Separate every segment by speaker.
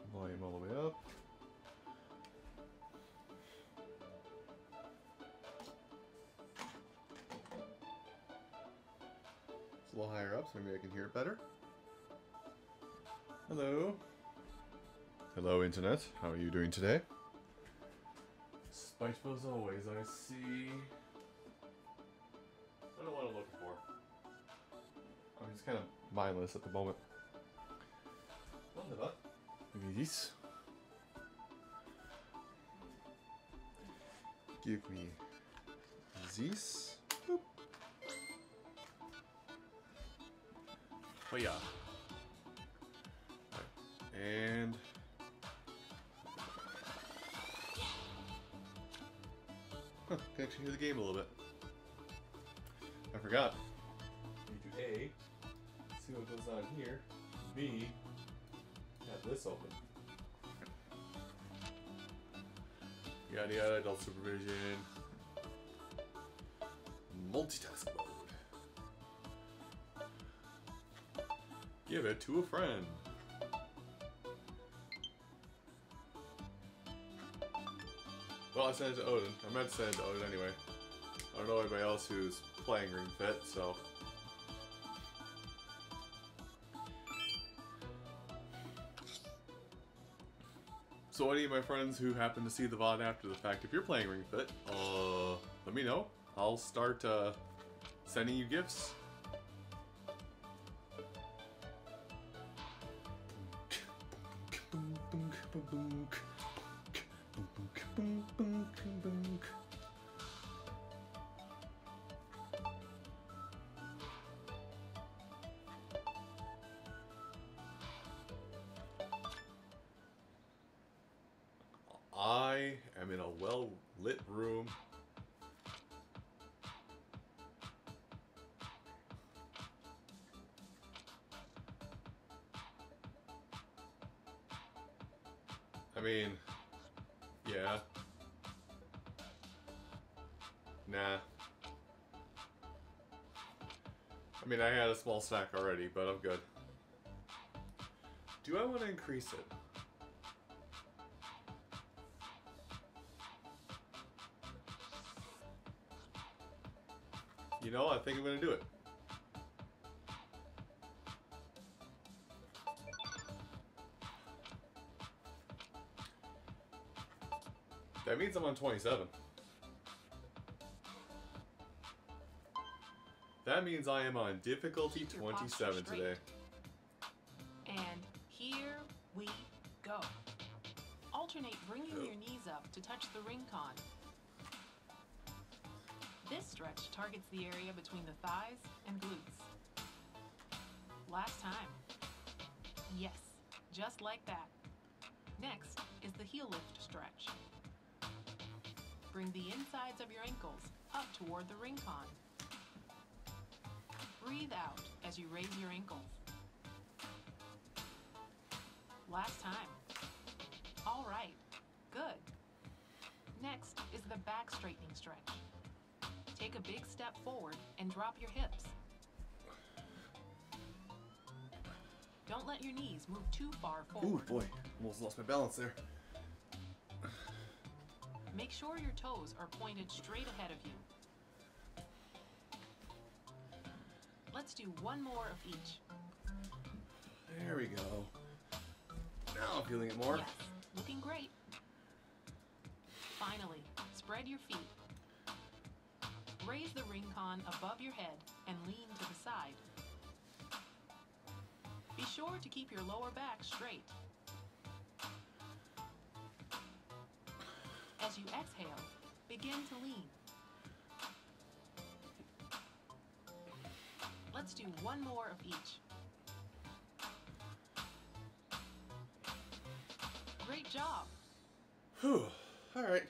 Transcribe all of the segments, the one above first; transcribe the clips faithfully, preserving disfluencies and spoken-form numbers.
Speaker 1: Volume all the way up. It's a little higher up, so maybe I can hear it better. Hello. Hello, Internet. How are you doing today? Spiteful as always, I see. I don't know what I'm looking for. I'm just kind of mindless at the moment. Wunderbar. This. Give me this. Boop. Oh yeah. Right. And huh, can actually hear the game a little bit. I forgot. Need to A, see what goes on here. B, have this open. Yada yada, adult supervision. Multitask mode. Give it to a friend. Well, I sent it to Odin. I meant to send it to Odin anyway. I don't know anybody else who's playing Ring Fit, so. So any of my friends who happen to see the V O D after the fact, if you're playing Ring Fit, uh, let me know. I'll start uh, sending you gifts. I am in a well-lit room. I mean, yeah. Nah. I mean, I had a small snack already, but I'm good. Do I want to increase it? You know, I think I'm going to do it. That means I'm on twenty-seven. That means I am on difficulty twenty-seven today.
Speaker 2: And here we go. Alternate bringing your knees up to touch the ring con. This stretch targets the area between the thighs and glutes. Last time. Yes, just like that. Next is the heel lift stretch. Bring the insides of your ankles up toward the ring con. Breathe out as you raise your ankles. Last time. All right, good. Next is the back straightening stretch. Take a big step forward and drop your hips. Don't let your knees move too far forward.
Speaker 1: Ooh, boy. Almost lost my balance there.
Speaker 2: Make sure your toes are pointed straight ahead of you. Let's do one more of each.
Speaker 1: There we go. Now I'm feeling it more.
Speaker 2: Yes, looking great. Finally, spread your feet. Raise the ring con above your head and lean to the side. Be sure to keep your lower back straight. As you exhale, begin to lean. Let's do one more of each. Great job.
Speaker 1: Whew. All right.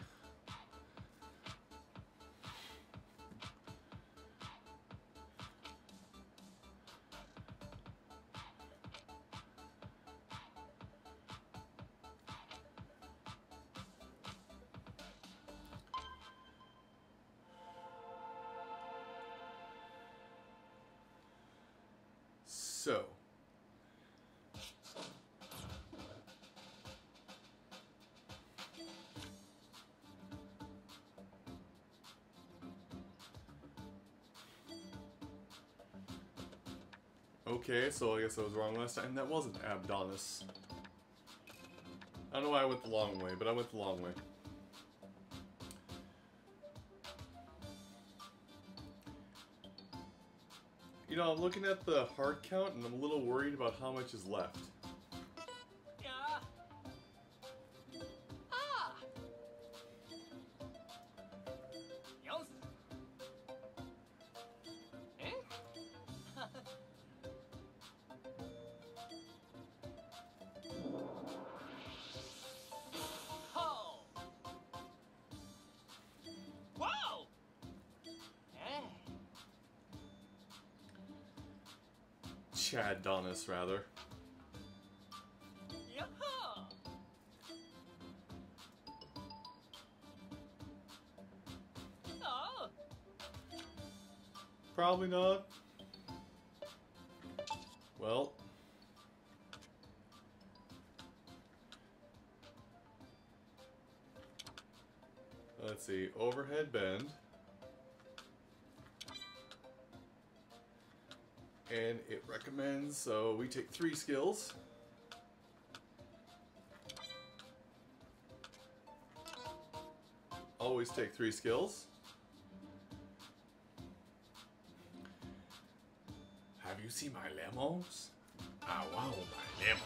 Speaker 1: So, Okay, so I guess I was wrong last time. That wasn't Abdonis. I don't know why I went the long way, but I went the long way. You know, I'm looking at the heart count and I'm a little worried about how much is left.
Speaker 3: Ah. Ah. Yos. Eh? Ho. Whoa. Eh.
Speaker 1: Chad Donis, rather.
Speaker 3: Yaha. Oh.
Speaker 1: Probably not. Well. Let's see. Overhead bend. And it recommends, so we take three skills. Always take three skills. Have you seen my lemons? I want my lemons.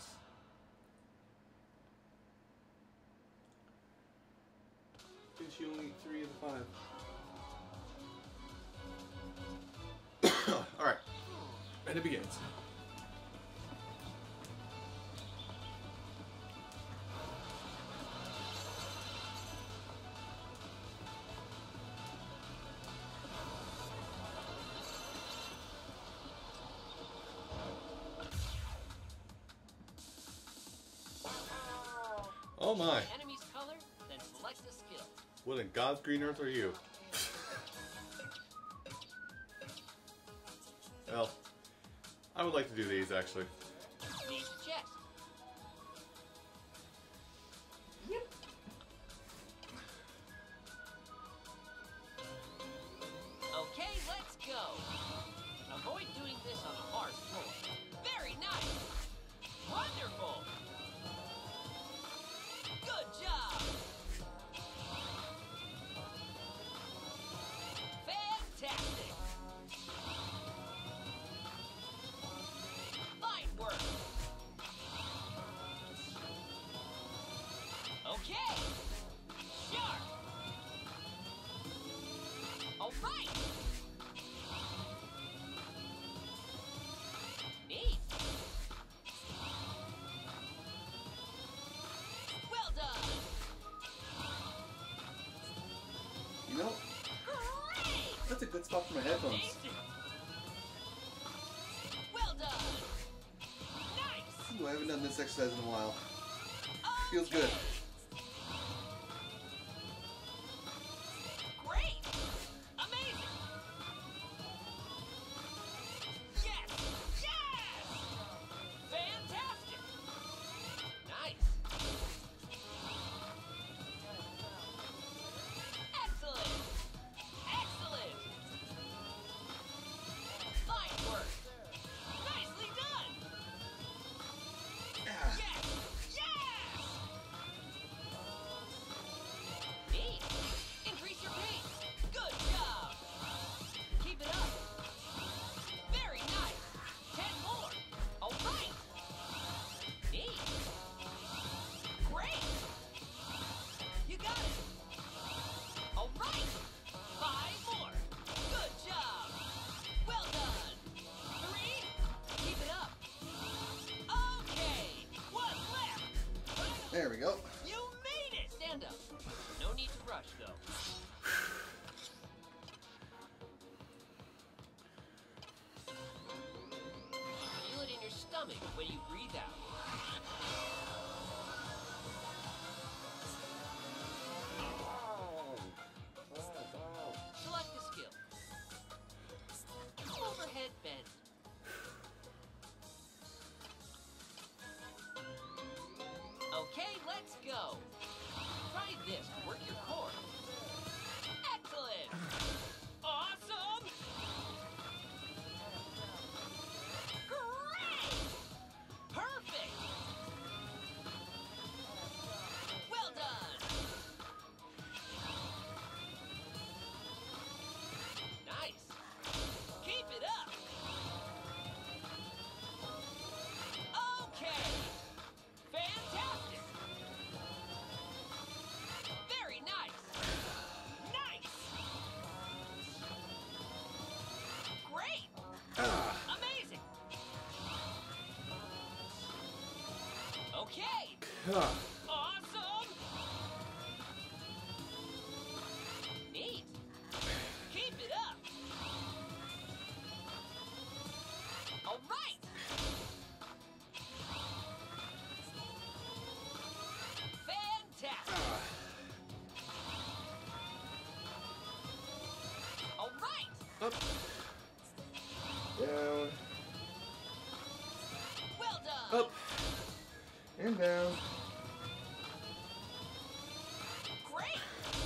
Speaker 1: Did she only eat three of the five? Alright. And it begins. Oh my.
Speaker 3: Enemy's color, then select the skill.
Speaker 1: What in God's green earth are you? Well, I would like to do these actually.
Speaker 3: Need to check.
Speaker 2: Yep.
Speaker 3: Okay, let's go. Avoid doing this on a hard floor. Very nice. Wonderful. Good job. Fantastic. Fine work. Okay. Sharp. All right. Neat. Well done.
Speaker 1: You know,
Speaker 3: Great.
Speaker 1: that's a good spot for my headphones.
Speaker 3: Amazing. Well done. Nice.
Speaker 1: Ooh, I haven't done this exercise in a while. Feels good.
Speaker 3: Great. Amazing. Yes. Yes. Fantastic. Nice. Excellent. Excellent. Fine work. Nicely done.
Speaker 1: Yeah.
Speaker 3: Yes. Yes. Neat. Increase your pace. Good job. Keep it up. Very nice. Ten more. All right. Neat. Great. You got it. All right. Five more. Good job. Well done. Three. Keep it up. Okay. One left.
Speaker 1: There we go.
Speaker 3: You made it. Stand up. No need to rush, though. Feel it in your stomach when you breathe out. Select the skill. Overhead bend. Okay, let's go. Try this to work your core. Excellent. Awesome. Okay.
Speaker 1: Ah.
Speaker 3: Awesome. Neat. Keep it up. All right. Fantastic. All right.
Speaker 1: Up. Down.
Speaker 3: Well done.
Speaker 1: Up. And down.
Speaker 3: Great.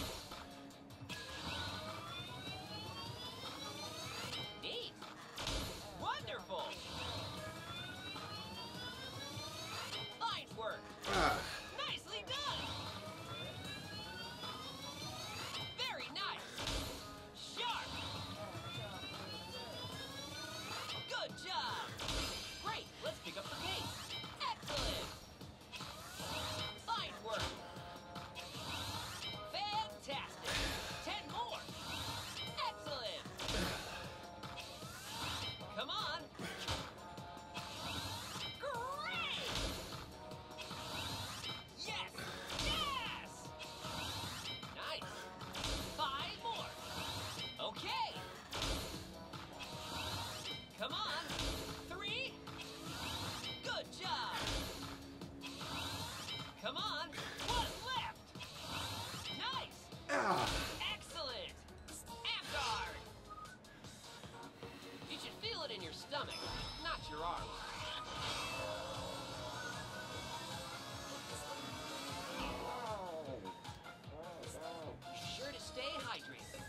Speaker 3: Neat. Wonderful. Fine work.
Speaker 1: Ah.
Speaker 3: Nicely done. Very nice. Sharp. Good job. Great. Let's pick up the pace. Excellent. Fine work. Fantastic. Ten more. Excellent. Come on. Great. Yes. Yes. Nice. Five more. Okay. Come on. Three. Good job. Come on. One left. Nice.
Speaker 1: Ah.
Speaker 3: Excellent. Amgard. You should feel it in your stomach, not your arms. Be sure to stay hydrated.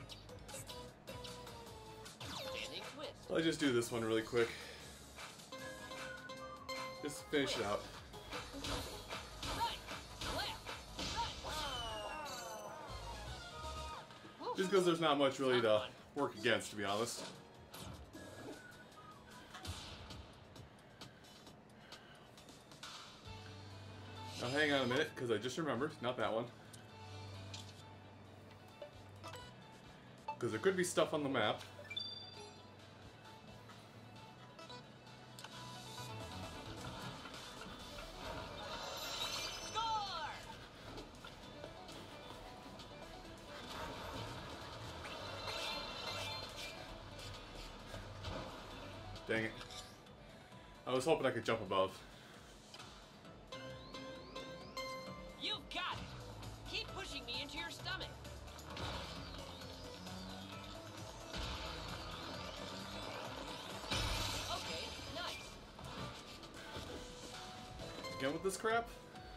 Speaker 3: Standing twist.
Speaker 1: I'll just do this one really quick. Just finish it out.
Speaker 3: Right. Left. Right.
Speaker 1: Just because there's not much really to work against, to be honest. Now hang on a minute, because I just remembered, not that one. Because there could be stuff on the map.
Speaker 3: Score!
Speaker 1: Dang it. I was hoping I could jump above.
Speaker 3: You've got it. Keep pushing me into your stomach. Okay, nice.
Speaker 1: Again with this crap?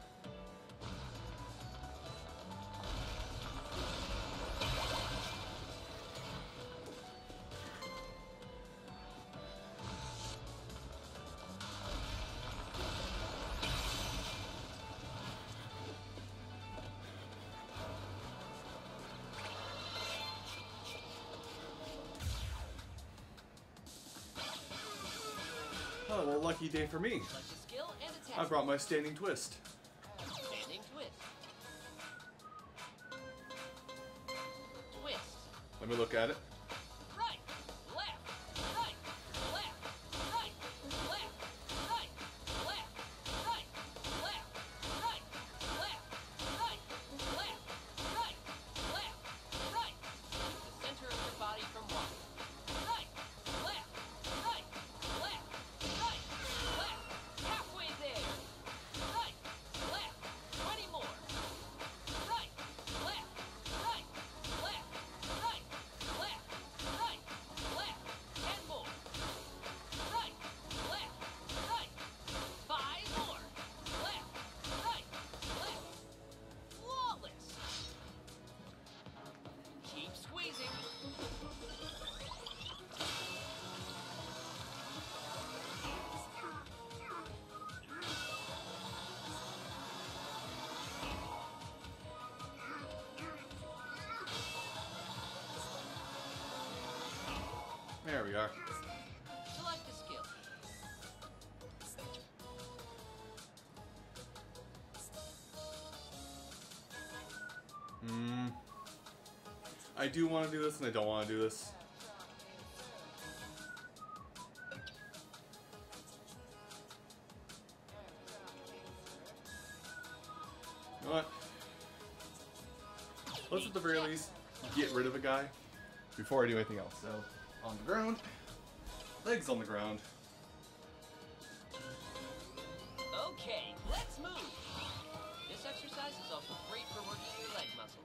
Speaker 1: Oh, well, lucky day for me.
Speaker 3: Select a skill and attack.
Speaker 1: I brought my standing twist.
Speaker 3: Standing twist. Twist.
Speaker 1: Let me look at it.
Speaker 3: Right. Left. Right. Left. Right. Left. Right. Left. Right. Left. Right. Left. Right. Left. Right. Left. Right. Keep the center of your body from walking. Right. Left. Right. Left. Right. Left. Halfway there. Right. Left. Twenty more. Right. Left. Right. Left. Right. Left. Right. Left. Ten more. Right. Left. Right. Five more. Left. Right. Left. Flawless. Keep squeezing.
Speaker 1: There we are.
Speaker 3: Select a skill.
Speaker 1: Hmm. I do want to do this and I don't want to do this. know what? Let's at the very least get rid of a guy before I do anything else. So, on the ground, legs on the ground.
Speaker 3: Okay, let's move. This exercise is also great for working your leg muscles.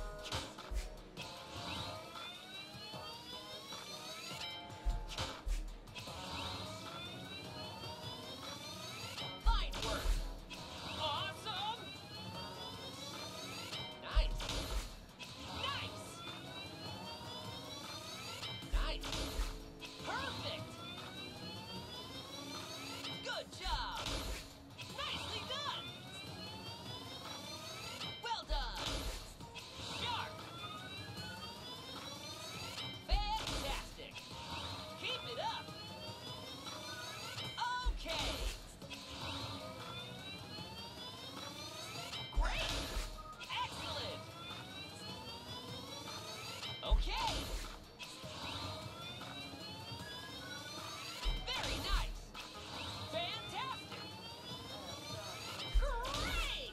Speaker 3: Fine work. Awesome. Nice. Nice. Nice. Perfect. Good job. Nicely done. Well done. Sharp. Fantastic. Keep it up. Okay. Great. Excellent. Okay. Very nice. Fantastic. Great.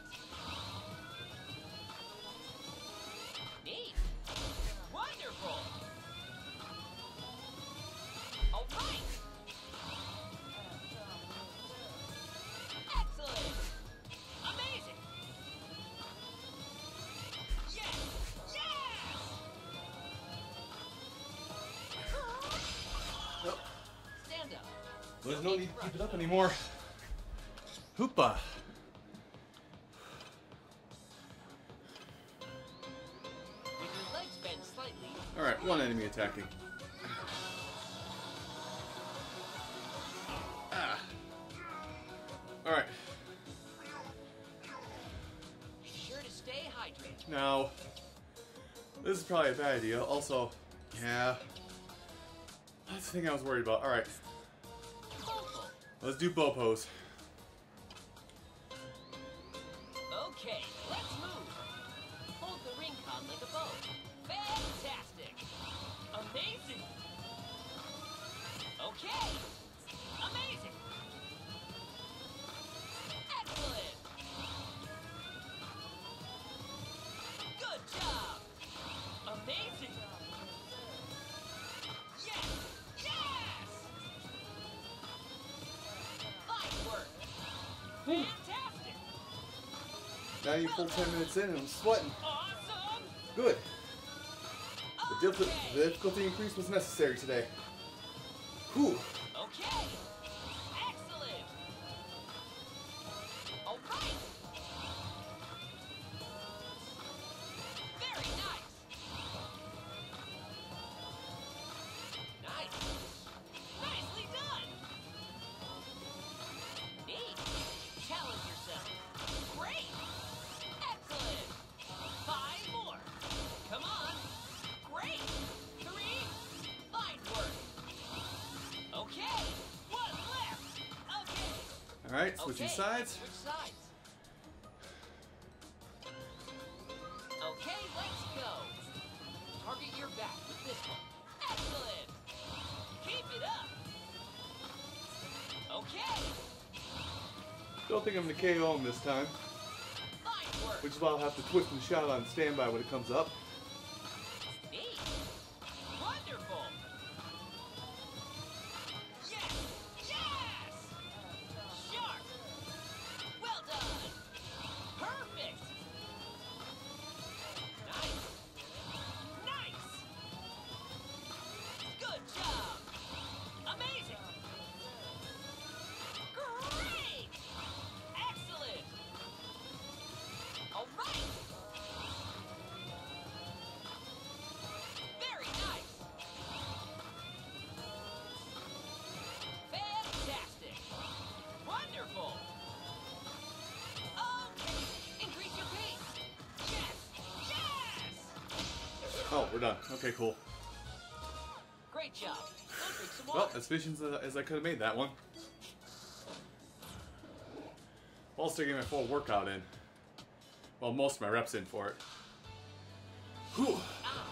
Speaker 3: Neat. Wonderful. All right. Excellent. Amazing. Yes. Yes.
Speaker 1: Nope.
Speaker 3: Stand up.
Speaker 1: There's no need to keep it up anymore. Hoopa!
Speaker 3: With your legs bent slightly.
Speaker 1: Alright, one enemy attacking. Ah. Alright,
Speaker 3: Be sure to stay hydrated.
Speaker 1: now, this is probably a bad idea. Also, yeah, that's the thing I was worried about. Alright,
Speaker 3: Vocal.
Speaker 1: let's do bow pose.
Speaker 3: Okay, let's move. Hold the ring con like a bow. Fantastic. Amazing. Okay. Amazing. Excellent. Good job. Amazing. Yes. Yes. Fine work. Fantastic.
Speaker 1: Now you full ten minutes in and I'm sweating.
Speaker 3: Awesome.
Speaker 1: Good. The, diffi-
Speaker 3: Okay.
Speaker 1: the difficulty increase was necessary today. Whew.
Speaker 3: Okay. Excellent. All right. Very nice. Nice. Nicely done. Neat. Challenge yourself. Great. Excellent. Five more. Come on. Great. Three. Fine work. Okay. One left. Okay.
Speaker 1: Alright, switching
Speaker 3: Okay,
Speaker 1: sides.
Speaker 3: Switch sides. Okay, let's go. Target your back with this one. Excellent. Keep it up. Okay.
Speaker 1: Don't think I'm gonna K O him this time,
Speaker 3: Fine work.
Speaker 1: which is why I'll have to twist and shout on standby when it comes up.
Speaker 3: Neat. Wonderful. Yes. Yes. Sharp. Well done. Perfect. Nice. Nice. Good job. Amazing. Great. Excellent. All right. Very nice. Fantastic. Wonderful. Okay. Increase your pace. Yes. Yes.
Speaker 1: Oh, we're done. Okay, cool.
Speaker 3: Great job. Go drink some
Speaker 1: Well,
Speaker 3: water.
Speaker 1: as efficient as, as I could have made that one. While still getting my full workout in. Well, most of my reps in for it. Whew.
Speaker 3: Ah.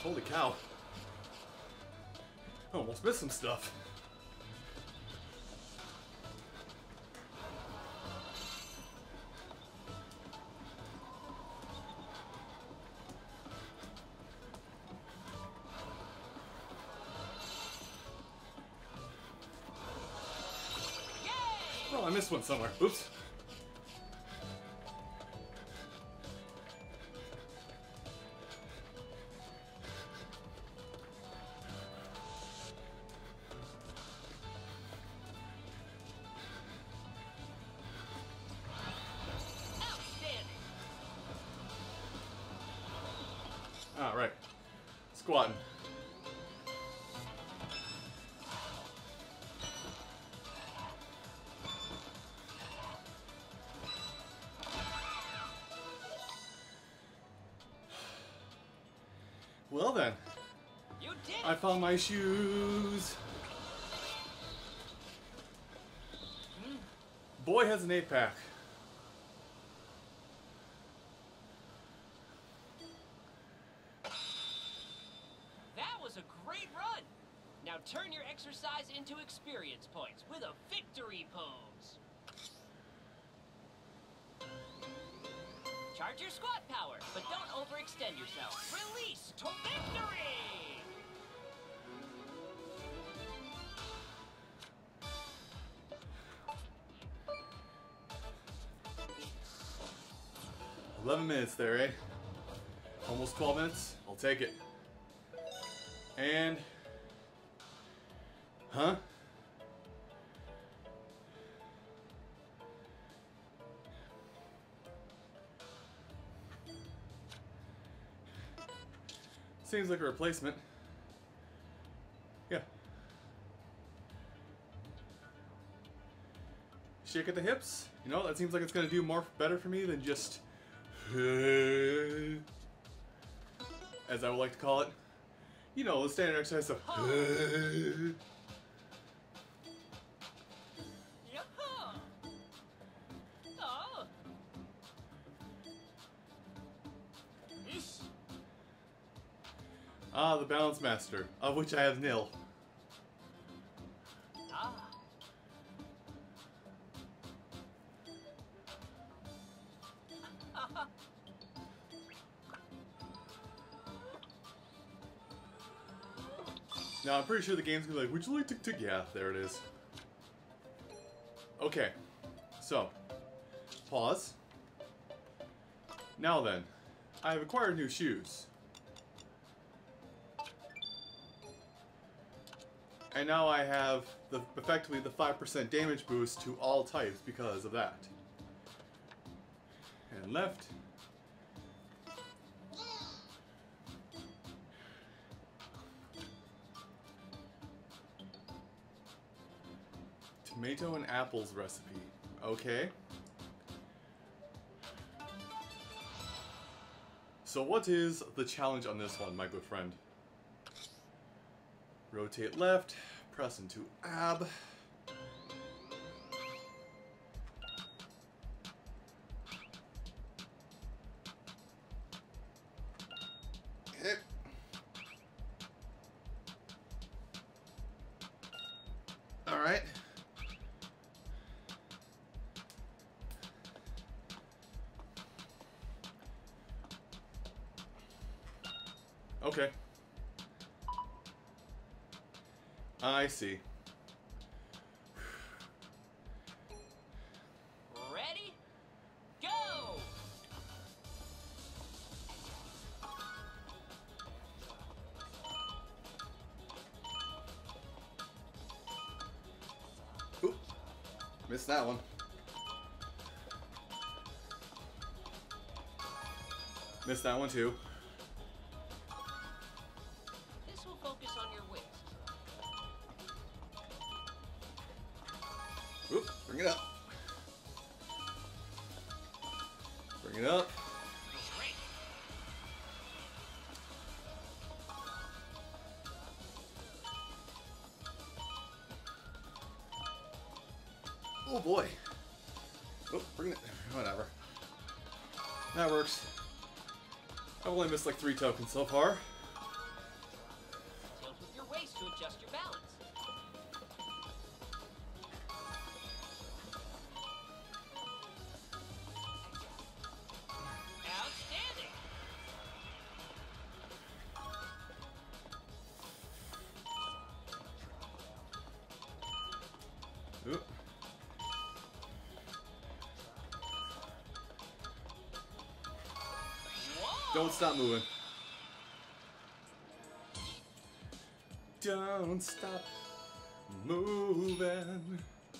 Speaker 1: Holy cow. I almost missed some stuff. Oh, I missed one somewhere. Oops. All right, squatting. Well then,
Speaker 3: You did it.
Speaker 1: I found my shoes. Boy has an eight pack.
Speaker 3: That was a great run. Now turn your exercise into experience points with a victory pose. Charge your squat power, but don't overextend yourself. Release to victory!
Speaker 1: eleven minutes there, eh? Almost twelve minutes. I'll take it. And... Huh? Seems like a replacement. Yeah. Shake at the hips. You know, that seems like it's gonna do more better for me than just... as I would like to call it. You know, the standard exercise of...
Speaker 3: Yaha! Oh. Ish.
Speaker 1: Ah, the Balance Master, of which I have nil.
Speaker 3: Ah.
Speaker 1: Now, I'm pretty sure the game's gonna be like, would you like to tick? Yeah, there it is. Okay, so, pause. Now then, I have acquired new shoes. And now I have the effectively the five percent damage boost to all types because of that. And left. Tomato and apples recipe. Okay. So what is the challenge on this one, my good friend? Rotate left, press into ab. Hit. All right. Okay. I see.
Speaker 3: Ready? Go!
Speaker 1: Oop. Missed that one. Missed that one too.
Speaker 3: This will focus on your waist.
Speaker 1: Oop, bring it up. Bring it up.
Speaker 3: Great.
Speaker 1: Oh boy. Oh, bring it. Whatever. That works. I've only missed like three tokens so far. Don't stop moving. Don't stop moving.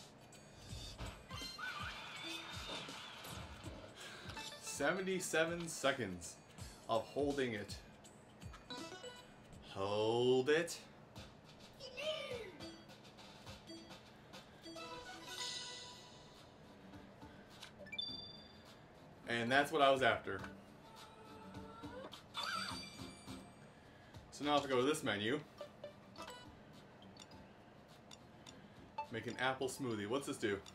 Speaker 1: seventy-seven seconds of holding it. Hold it. And that's what I was after. So now if I go to this menu, make an apple smoothie. What's this do?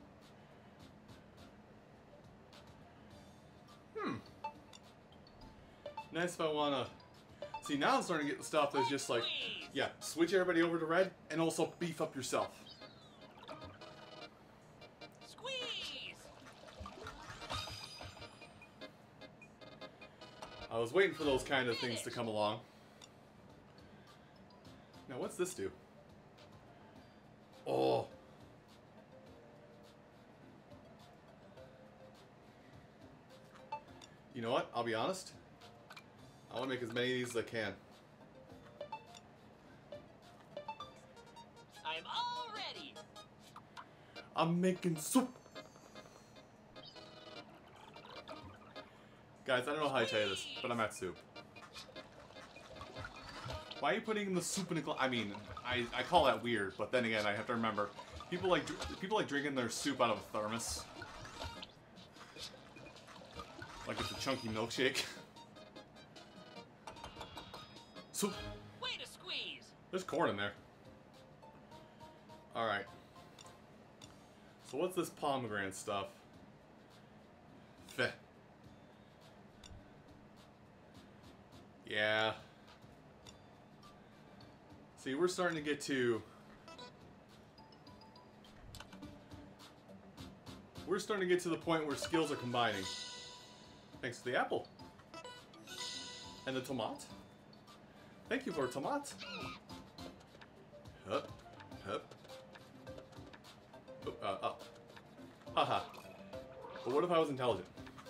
Speaker 1: Hmm. Nice if I wanna... See, now I'm starting to get the stuff that's just like, yeah, switch everybody over to red and also beef up yourself.
Speaker 3: Squeeze!
Speaker 1: I was waiting for those kind of things to come along. Now, what's this do? Oh. You know what? I'll be honest. I want to make as many of these as I can.
Speaker 3: I'm all ready.
Speaker 1: I'm making soup. Guys, I don't know how to tell you this, but I'm at soup. Why are you putting the soup in a glass? I mean, I, I call that weird, but then again, I have to remember, people like people like drinking their soup out of a thermos. Like it's a chunky milkshake. Soup.
Speaker 3: Way to squeeze.
Speaker 1: There's corn in there. Alright. So what's this pomegranate stuff? Feh. Yeah. See, we're starting to get to... We're starting to get to the point where skills are combining. Thanks to the apple. And the tomato. Thank you for tomato. Hup. Hup. Oh, uh, up. Haha. But what if I was intelligent?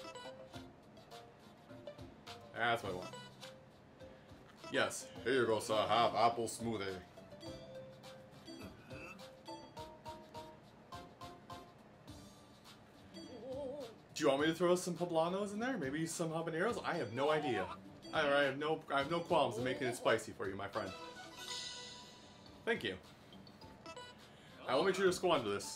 Speaker 1: That's what I want. Yes, here you go, sir. Have apple smoothie. Do you want me to throw some poblanos in there? Maybe some habaneros? I have no idea. I, I have no, I have no qualms in making it spicy for you, my friend. Thank you. I will make sure to squander this.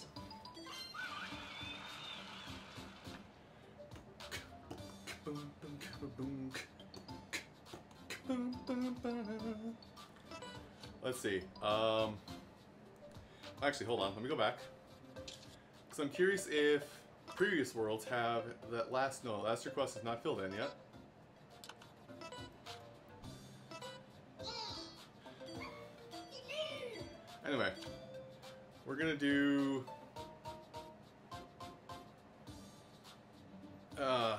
Speaker 1: Let's see. Um, actually, hold on. Let me go back. Because I'm curious if previous worlds have that last... No, last request is not filled in yet. Anyway. We're going to do... Uh...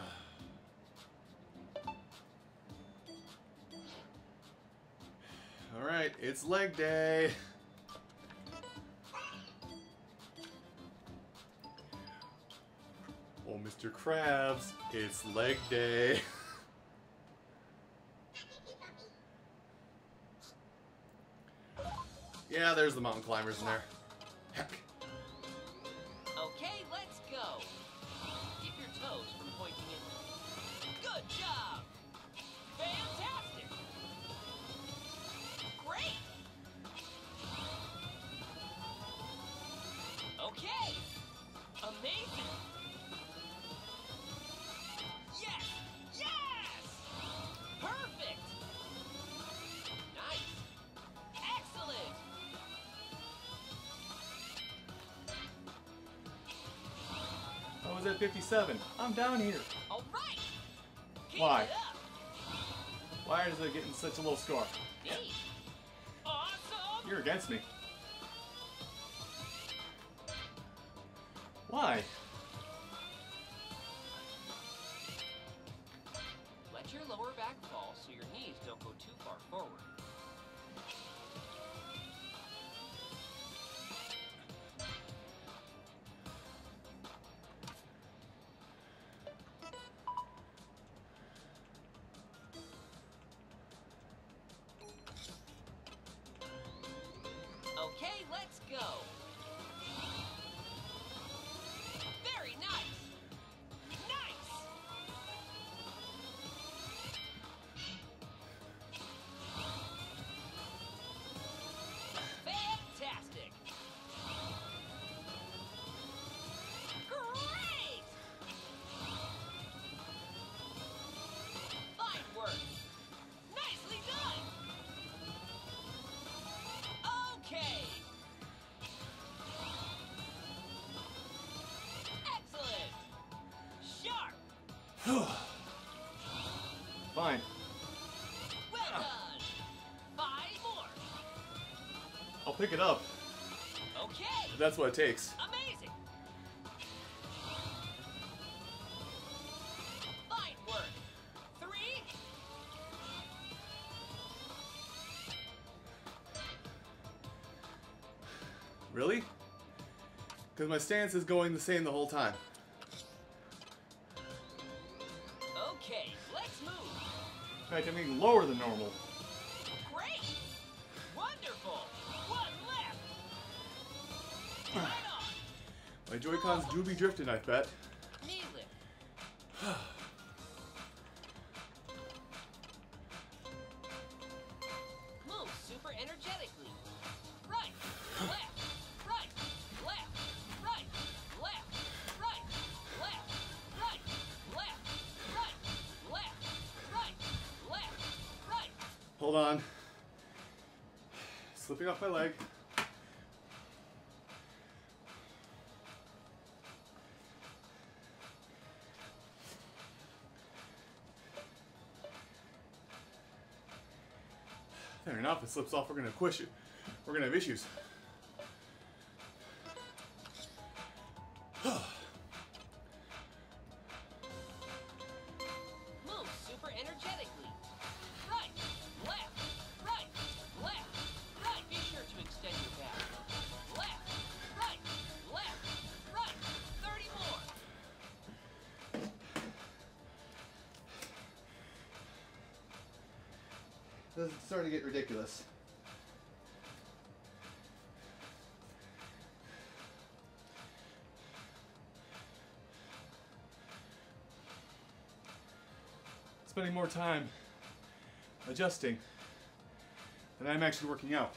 Speaker 1: Alright, it's leg day. Oh, Mister Krabs, it's leg day. Yeah, there's the mountain climbers in there. Heck.
Speaker 3: Okay, let's go. Keep your toes from pointing in. Good job. Fantastic. Great. Okay. Amazing. Yes. Yes. Perfect. Nice. Excellent.
Speaker 1: I was at fifty-seven. I'm down here.
Speaker 3: All right. Keep
Speaker 1: Why?
Speaker 3: it up.
Speaker 1: Why is it getting such a low score?
Speaker 3: Neat. Awesome.
Speaker 1: You're against me. Why?
Speaker 3: Let your lower back fall so your knees don't go too far forward. go. Very nice. Nice. Fantastic. Great. Fine work. Nicely done. Okay. Excellent. Sharp.
Speaker 1: Fine.
Speaker 3: Well done. Five more.
Speaker 1: I'll pick it up.
Speaker 3: Okay.
Speaker 1: If that's what it takes.
Speaker 3: Amazing. Fine work. Three.
Speaker 1: Really? Because my stance is going the same the whole time.
Speaker 3: Okay, let's move.
Speaker 1: In fact, I'm getting lower than normal.
Speaker 3: Great. Wonderful. One left. Right on.
Speaker 1: My Joy-Cons do be drifting, I bet.
Speaker 3: Knee lift. Move super energetically. Right, left, right, left, right, left, right, left, right, left, right, left, right, left, right.
Speaker 1: Hold on. Slipping off my leg. Fair enough, it slips off, we're gonna push it. We're gonna have issues.
Speaker 3: Move super energetically. Right, left, right, left, right. Be sure to extend your back. Left, right, left, right. thirty more.
Speaker 1: This is starting to get ridiculous. Spending more time adjusting than I'm actually working out.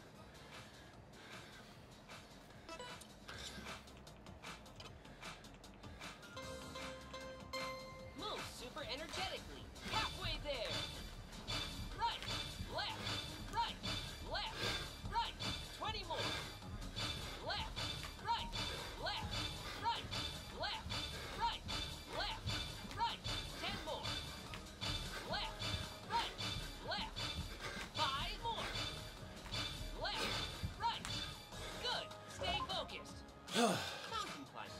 Speaker 3: Move super energetically. Halfway there. Right, left, right, left, right. twenty more. Left, right, left, right, left, right, left, right. ten more. Left, right, left. five more. Left, right. Good. Stay focused. Mountain climber.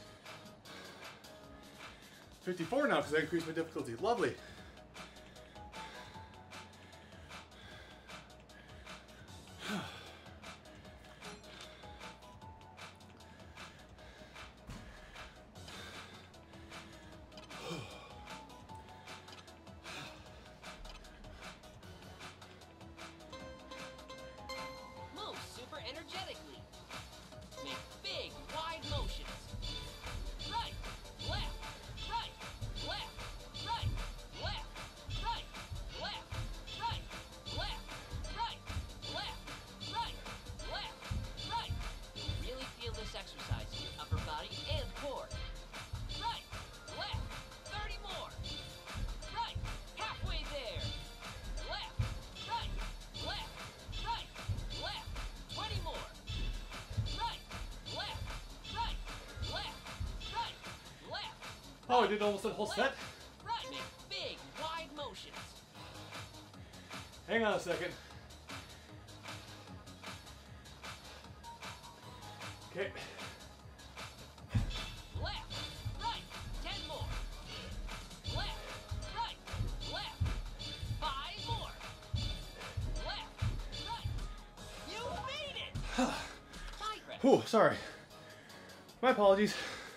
Speaker 1: fifty-four now because I increased my difficulty. Lovely.
Speaker 3: Move super energetically. Make big, wide motions. Right, left, right, left, right, left, right, left, right, left, right, left, right, left, right. You'll really feel this exercise in your upper body and core. Right, left, thirty more. Right, halfway there. Left, right, left, right, left, twenty more. Right, left, right, left, right, left.
Speaker 1: Oh, I did almost a whole set.
Speaker 3: Right, make big, wide motions.
Speaker 1: Hang on a second. Okay.
Speaker 3: Left, right, ten more. Left, right, left, five more. Left, right. You made it! Side rep.
Speaker 1: Whew, sorry. My apologies.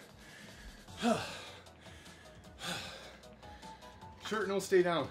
Speaker 1: Shirt don't stay down.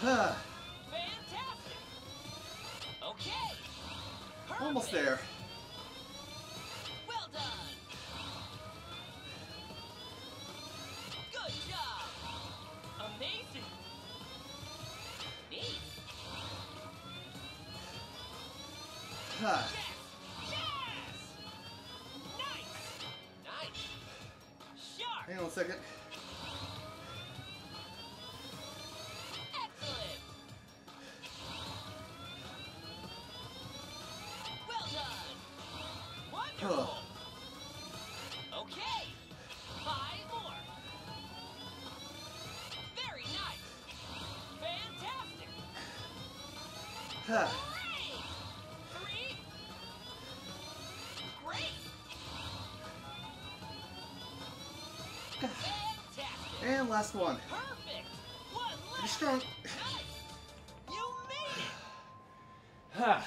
Speaker 3: Fantastic. Okay.
Speaker 1: Almost
Speaker 3: Perfect.
Speaker 1: there.
Speaker 3: Well done. Good job. Amazing. Neat.
Speaker 1: Huh.
Speaker 3: Yes. Yes. Nice. Nice. Sharp.
Speaker 1: Hang on a second.
Speaker 3: Excellent. Well done. Wonderful. Okay. Five more. Very nice. Fantastic.
Speaker 1: Huh.
Speaker 3: Great. Three. Great. Fantastic.
Speaker 1: And last one.
Speaker 3: Perfect. One
Speaker 1: Be
Speaker 3: left.
Speaker 1: strong.
Speaker 3: Nice. You made it.
Speaker 1: Huh.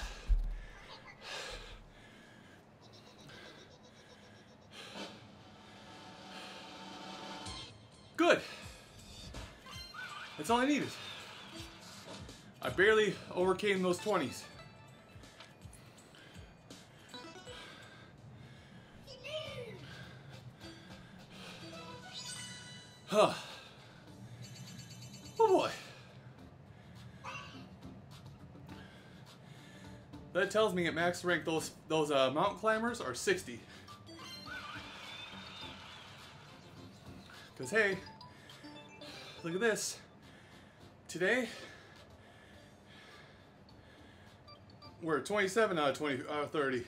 Speaker 1: Good. That's all I needed. I barely overcame those twenties. Huh. Oh boy. That tells me at max rank those those uh, mountain climbers are sixty. Cause hey, look at this. Today we're at twenty-seven out of twenty out of thirty.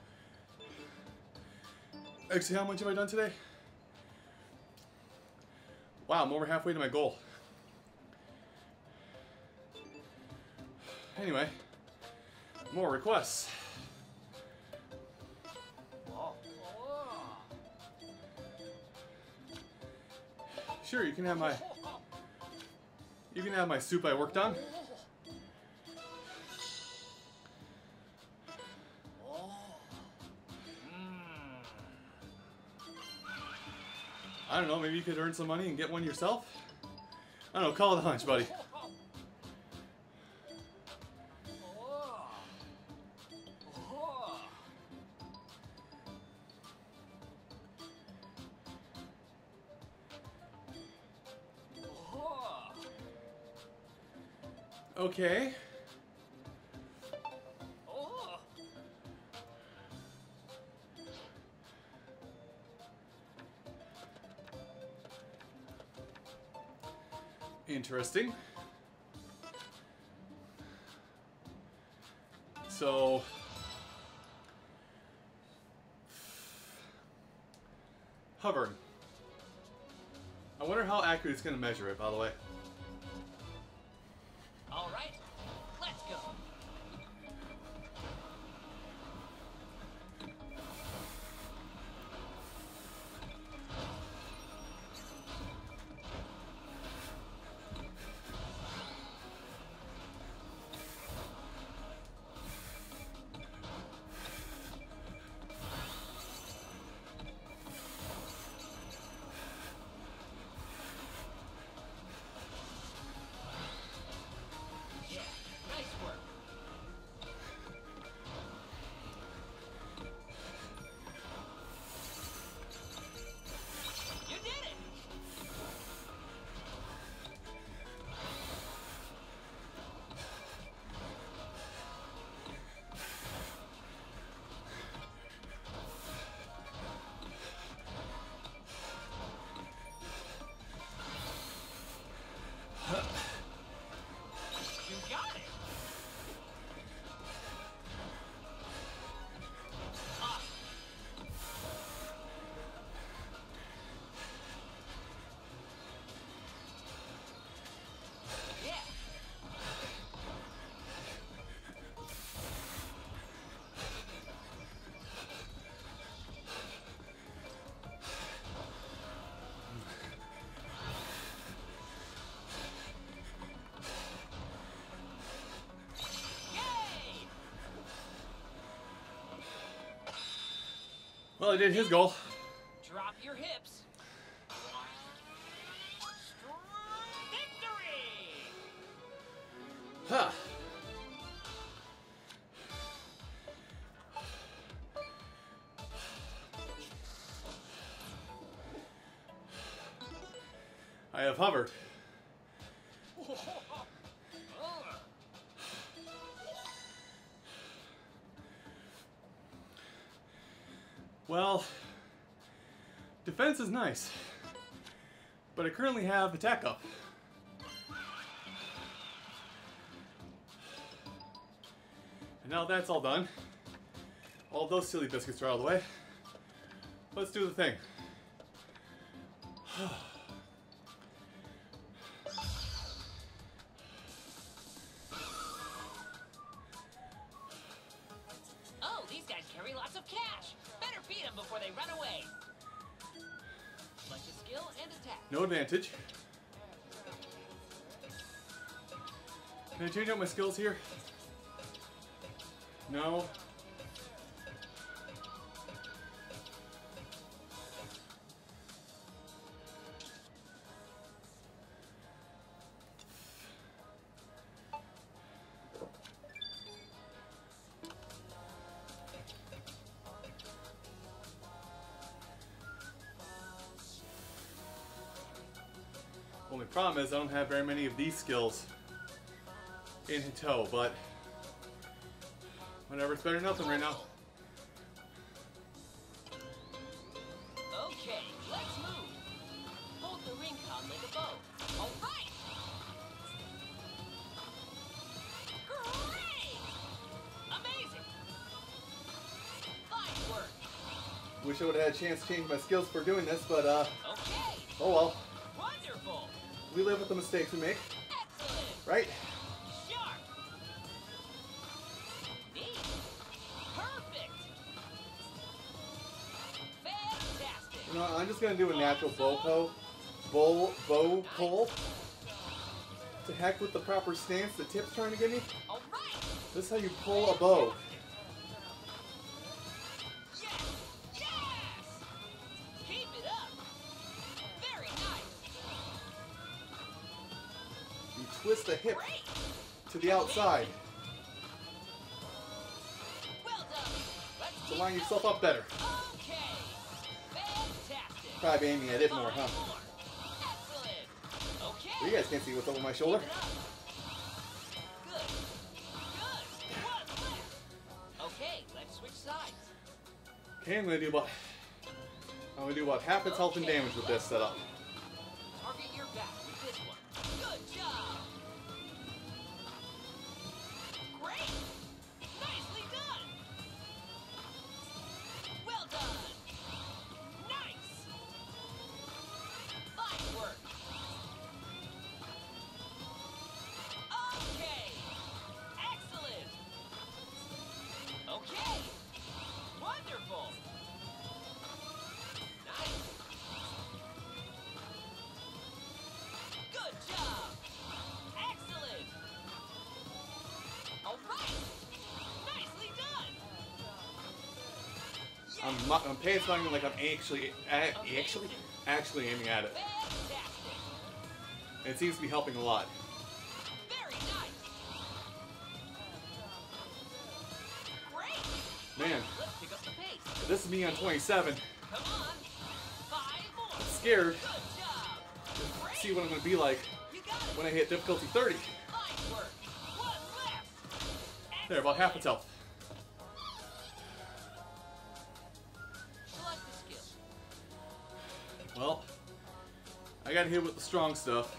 Speaker 1: Actually, how much have I done today? Wow, I'm over halfway to my goal. Anyway, more requests. Sure, you can have my you can have my soup I worked on. I don't know, maybe you could earn some money and get one yourself? I don't know, call it a hunch, buddy. Okay. Interesting. So, hovering. I wonder how accurate it's going to measure it, by the way.
Speaker 3: All right, let's go. Yeah, nice work. You did it. You got it. Ah. Yeah. Yay!
Speaker 1: Well, I did his goal.
Speaker 3: Drop your hips. Strong victory!
Speaker 1: I have hovered. Well, defense is nice, but I currently have attack up. And now that's all done, all those silly biscuits are out of the way. Let's do the thing.
Speaker 3: Oh, these guys carry lots of cash. Better beat them before they run away. Select a skill and attack.
Speaker 1: No advantage. Can I change out my skills here? No. Only problem is I don't have very many of these skills in tow, but whatever, it's better than nothing right now.
Speaker 3: Okay, let's move. Hold the ring con like a bow. All right. Great! Amazing. Fine work.
Speaker 1: Wish I would have had a chance to change my skills for doing this, but uh,
Speaker 3: Okay.
Speaker 1: oh well.
Speaker 3: Wonderful.
Speaker 1: We live with the mistakes we make,
Speaker 3: Excellent.
Speaker 1: right?
Speaker 3: Sharp. Neat. Perfect. Fantastic.
Speaker 1: You know, I'm just gonna do a natural bow pull, bow, bow pull. To heck with the proper stance the tip's trying to give me.
Speaker 3: All right.
Speaker 1: This is how you pull a bow.
Speaker 3: Yes. Yes. Keep it up. Very nice.
Speaker 1: You twist the hip
Speaker 3: Great.
Speaker 1: to the outside
Speaker 3: Well done. Let's
Speaker 1: to
Speaker 3: keep
Speaker 1: line
Speaker 3: going.
Speaker 1: yourself up better.
Speaker 3: Okay. Fantastic.
Speaker 1: Probably aiming at it more, huh?
Speaker 3: Five more. Excellent. Okay.
Speaker 1: Well, you guys can't see what's over my shoulder.
Speaker 3: Keep it up. Good. Good. One left. Okay, let's switch sides.
Speaker 1: Okay, I'm gonna do about I'm gonna do about half its health and damage with this setup.
Speaker 3: Target your back with this one. Good job. Great. Nicely done. Well done. Nice. Fine work. Okay. Excellent. Okay. Wonderful. Nice. Good job. Excellent. All right. Nicely done. Yes.
Speaker 1: I'm not, I'm paying something like I'm actually a- actually actually aiming at it.
Speaker 3: Fantastic.
Speaker 1: And it seems to be helping a lot.
Speaker 3: Very nice. Great.
Speaker 1: Man,
Speaker 3: Let's pick up the pace.
Speaker 1: this is me on twenty-seven.
Speaker 3: Come on. Five more.
Speaker 1: I'm scared
Speaker 3: Good job.
Speaker 1: to
Speaker 3: Great.
Speaker 1: see what I'm gonna be like
Speaker 3: You got it.
Speaker 1: when I hit difficulty thirty.
Speaker 3: Fine work. One left.
Speaker 1: There, about half its health.
Speaker 3: Select the skill.
Speaker 1: Well, I got hit with the strong stuff.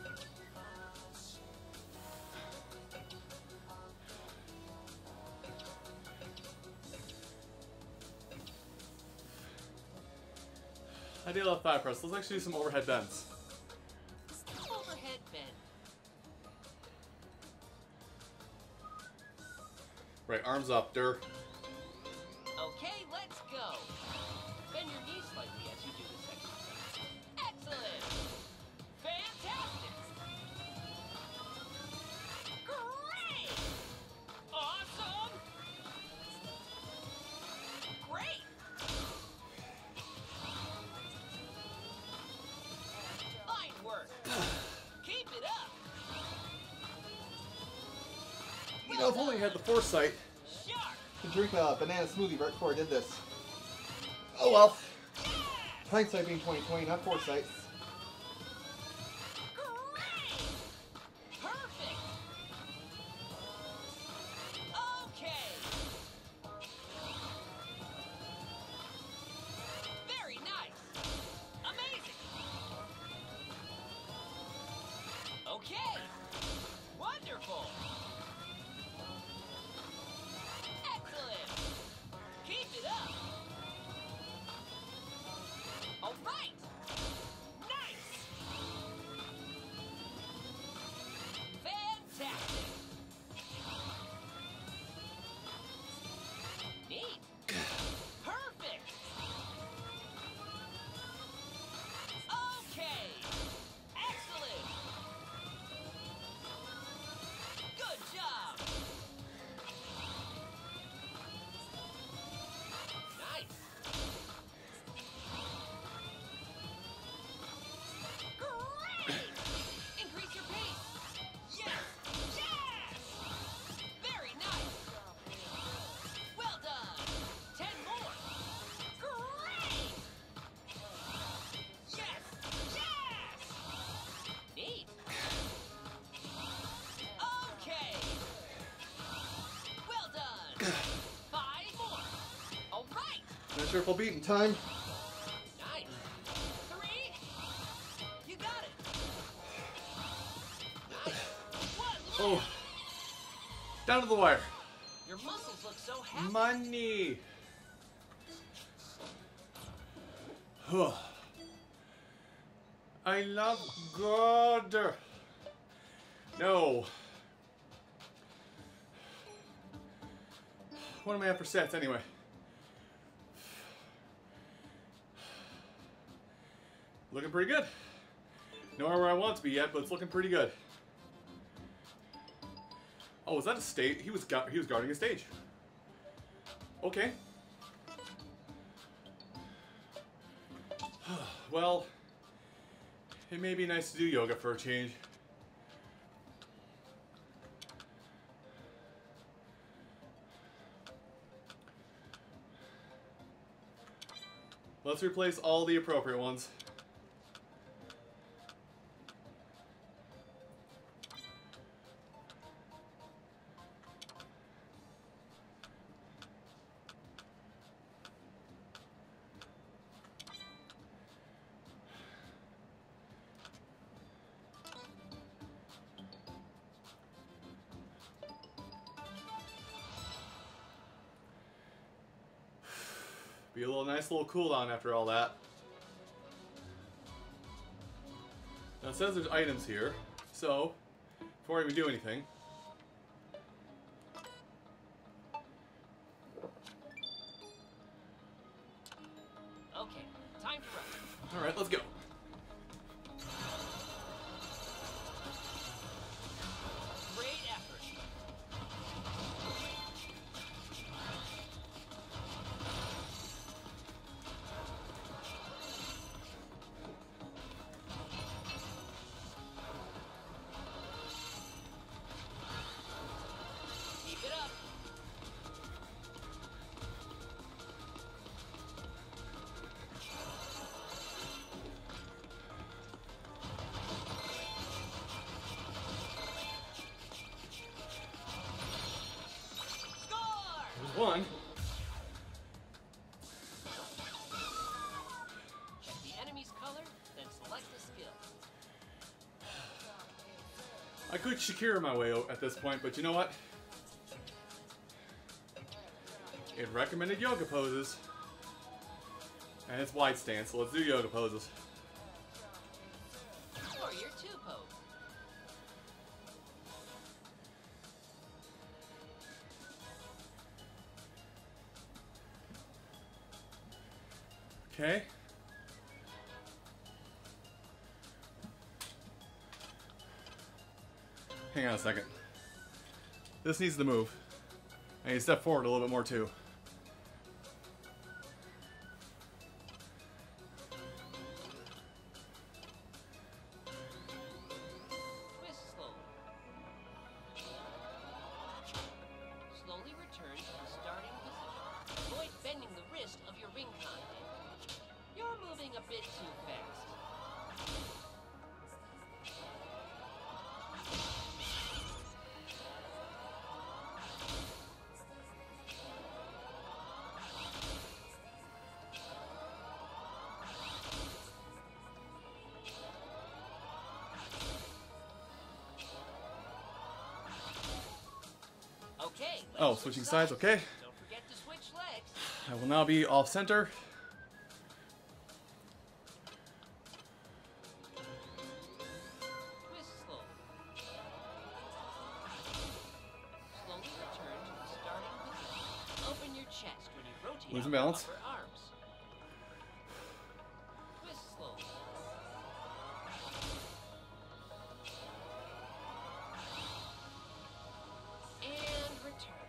Speaker 1: I did a lot of thigh press. Let's actually do some overhead bends.
Speaker 3: Overhead bend.
Speaker 1: Right, arms up, der.
Speaker 3: Okay, let's go. Bend your knees slightly as you do this exercise. Excellent. Fantastic. Great. Awesome. Great. Fine work. Keep it up.
Speaker 1: You know, if only I had the foresight
Speaker 3: Sharp.
Speaker 1: to drink a banana smoothie right before I did this. Oh well.
Speaker 3: Yes.
Speaker 1: Hindsight being twenty twenty, not foresight.
Speaker 3: Okay. Wonderful. Excellent. Keep it up. All right. Nice. Fantastic. Neat. Perfect. Okay. Excellent. Good job. Nice. Great. Increase your pace. Yes. Yes. Very nice. Well done. Ten more. Great. Yes. Yes. Neat. Okay. Well done. Five more. All right.
Speaker 1: Not sure if I'll beat in time.
Speaker 3: Nice. Three. You got it. Nice. One
Speaker 1: Oh,
Speaker 3: left.
Speaker 1: down to the wire.
Speaker 3: Your muscles look so happy.
Speaker 1: Money. I love God. No. What am I at for sets anyway? Looking pretty good. Nowhere where I want to be yet, but it's looking pretty good. Oh, was that a stage? He was gu he was guarding a stage. Okay. Well, it may be nice to do yoga for a change. Let's replace all the appropriate ones. Be a little nice little cool down after all that. Now it says there's items here, so before I even do anything,
Speaker 3: Okay, time to run.
Speaker 1: all right, let's go.
Speaker 3: Great effort. Keep it up. Score!
Speaker 1: There's one.
Speaker 3: Check the enemy's color, then select the skill.
Speaker 1: I could Shakira my way out at this point, but you know what? It recommended yoga poses. And it's wide stance, so let's do yoga poses.
Speaker 3: Warrior two pose.
Speaker 1: Okay. Hang on a second. This needs to move. I need to step forward a little bit more too.
Speaker 3: Twist slowly. Slowly return to the starting position. Avoid bending the wrist of your ring contact. You're moving a bit too fast.
Speaker 1: Oh, switching sides, okay.
Speaker 3: Don't forget to switch legs.
Speaker 1: I will now be off center.
Speaker 3: Twist slowly. Slowly return to the starting position. Open your chest when you rotate
Speaker 1: Losing
Speaker 3: out the
Speaker 1: balance.
Speaker 3: upper arms. Twist slowly. And return.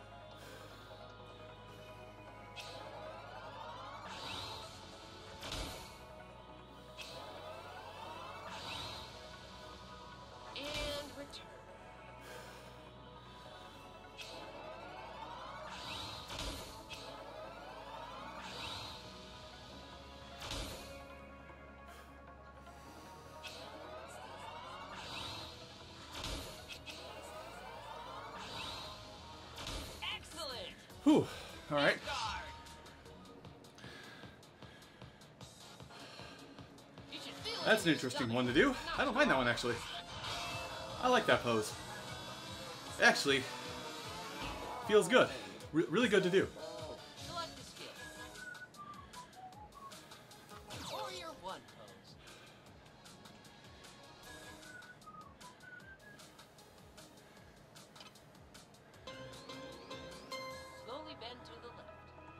Speaker 3: And return. Excellent.
Speaker 1: Whew. All right.
Speaker 3: Guard. You should feel it
Speaker 1: That's
Speaker 3: in
Speaker 1: an
Speaker 3: your
Speaker 1: interesting
Speaker 3: stomach.
Speaker 1: one to do. I don't mind that one actually. I like that pose. Actually, feels good. Re really good to do.
Speaker 3: Select the skill. Warrior one pose. Slowly bend to the left.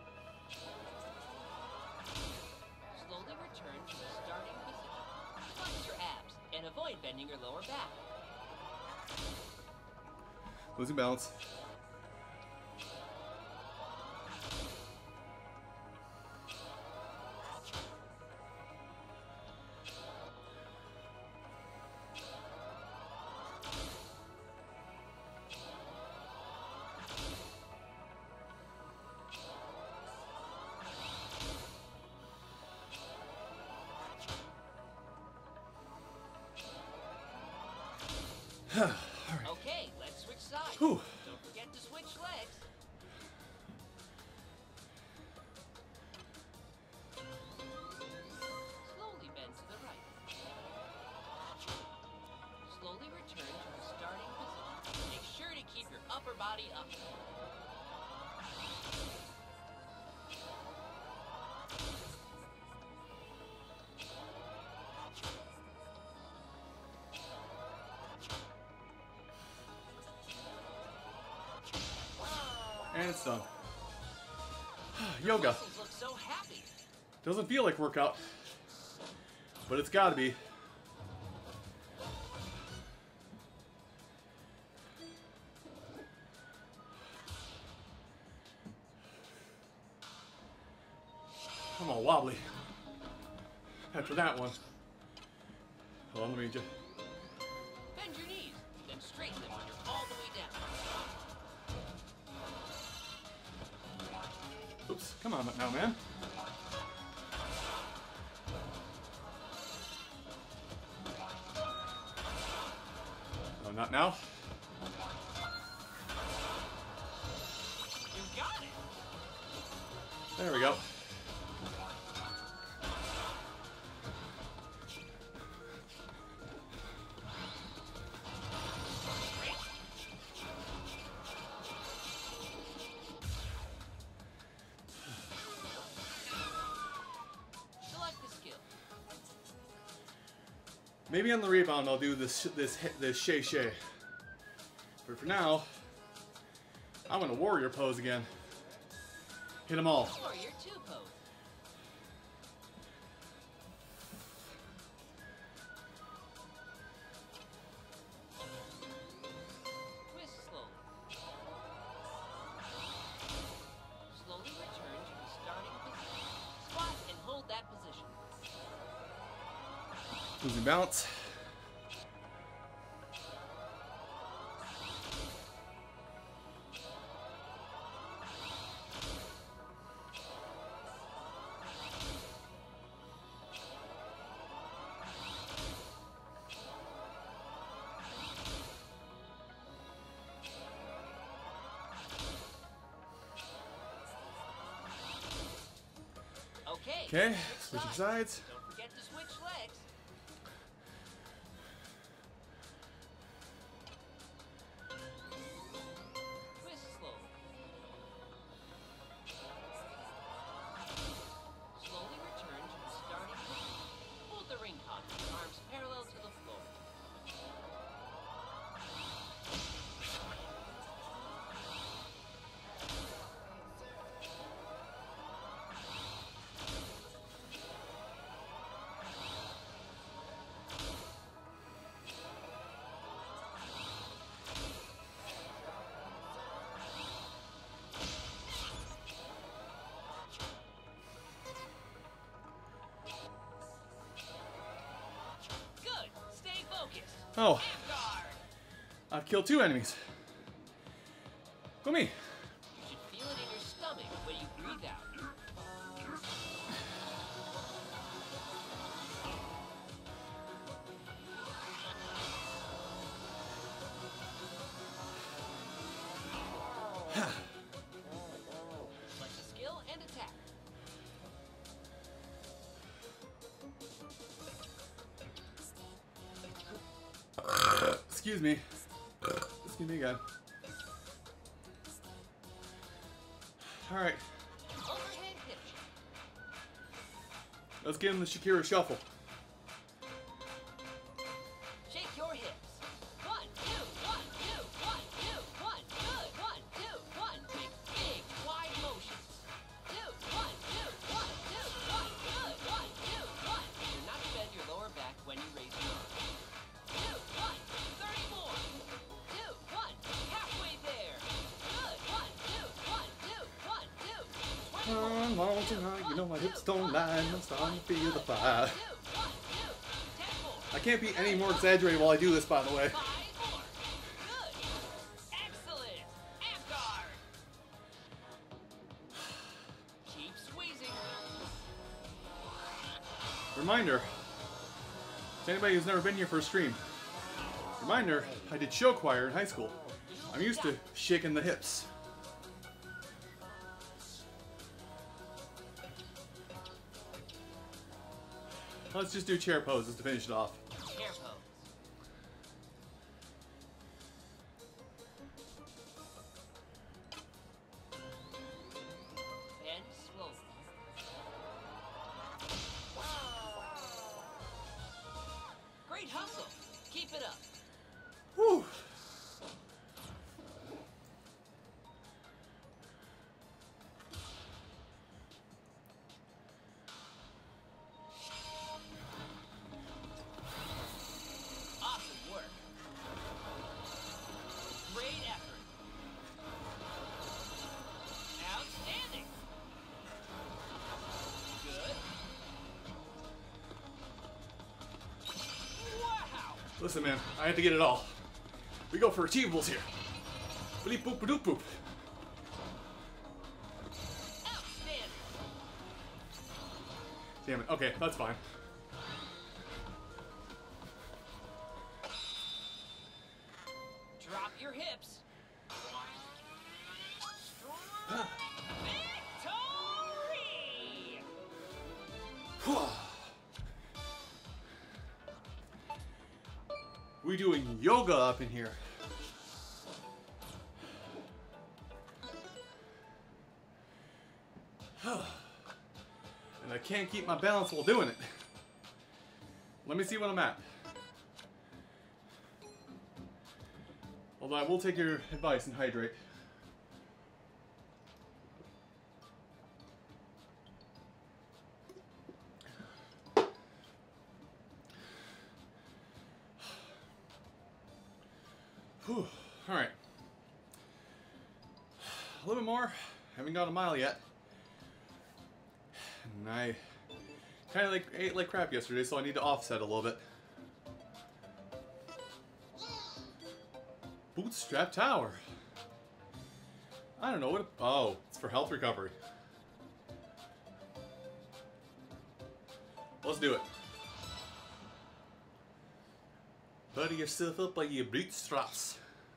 Speaker 3: Slowly return to the starting position. Flex your abs and avoid bending your lower back.
Speaker 1: Losing balance.
Speaker 3: Okay, let's switch sides.
Speaker 1: Whew.
Speaker 3: Don't forget to switch legs. Slowly bend to the right. Slowly return to the starting position. Make sure to keep your upper body up.
Speaker 1: And it's done. Yoga.
Speaker 3: Muscles look so happy.
Speaker 1: Doesn't feel like workout, but it's gotta be. I'm all wobbly after that one. Hold on, let me just.
Speaker 3: Bend your knees, then straighten them when you're all the way down.
Speaker 1: Oops, come on now, man. No, not now.
Speaker 3: You got it.
Speaker 1: There we go.
Speaker 3: Select the skill.
Speaker 1: Maybe on the rebound I'll do this this this shay shay. But for now, I'm gonna warrior pose again. Hit them all.
Speaker 3: Warrior two pose. Twist slowly. Slowly return to the starting position. Squat and hold that position.
Speaker 1: Losing balance.
Speaker 3: Okay.
Speaker 1: Okay,
Speaker 3: switch
Speaker 1: switching
Speaker 3: sides.
Speaker 1: sides.
Speaker 3: Don't forget to switch legs. Twist slowly.
Speaker 1: Oh,
Speaker 3: Guard.
Speaker 1: I've killed two enemies. Go me.
Speaker 3: You should feel it in your stomach when you breathe out. Select a skill and attack.
Speaker 1: Excuse me. Excuse me again. Alright,
Speaker 3: Overhead hip check.
Speaker 1: let's give him the Shakira shuffle.
Speaker 3: Shake your hips. One, two, one, two, one, two, one. Good. One, two, one. Make big, wide motions. Two, one, two, one, two, one. Good. One, two, one. Do not bend your lower back when you raise your arm. Two, one. Thirty more. Two, one. Halfway there. Good. One, two, one, two, one, two.
Speaker 1: Come on tonight, you know my hips don't lie, I'm starting to feel the fire.
Speaker 3: Two, one, two. Ten more.
Speaker 1: I can't be any more exaggerated while I do this, by the way.
Speaker 3: Five more. Good. Excellent. And guard. Keep squeezing.
Speaker 1: Reminder, to anybody who's never been here for a stream, reminder, I did show choir in high school. I'm used to shaking the hips. Let's just do chair poses to finish it off.
Speaker 3: Chair pose. Bend slowly. Great hustle. Keep it up.
Speaker 1: Whew.
Speaker 3: Awesome work. Great effort. Outstanding. Good. Wow.
Speaker 1: Listen, man, I have to get it all. We go for achievables here. Bleep boop doop boop.
Speaker 3: Outstanding.
Speaker 1: Damn it. Okay, that's fine.
Speaker 3: Drop your hips. Victory!
Speaker 1: We doing yoga up in here. And I can't keep my balance while doing it. Let me see what I'm at. Although I will take your advice and hydrate. Whew. All right. A little bit more. Haven't got a mile yet. And I kind of like ate like crap yesterday, so I need to offset a little bit. Bootstrap Tower. I don't know what. It, oh, it's for health recovery. Let's do it. Buddy yourself up by your bootstraps.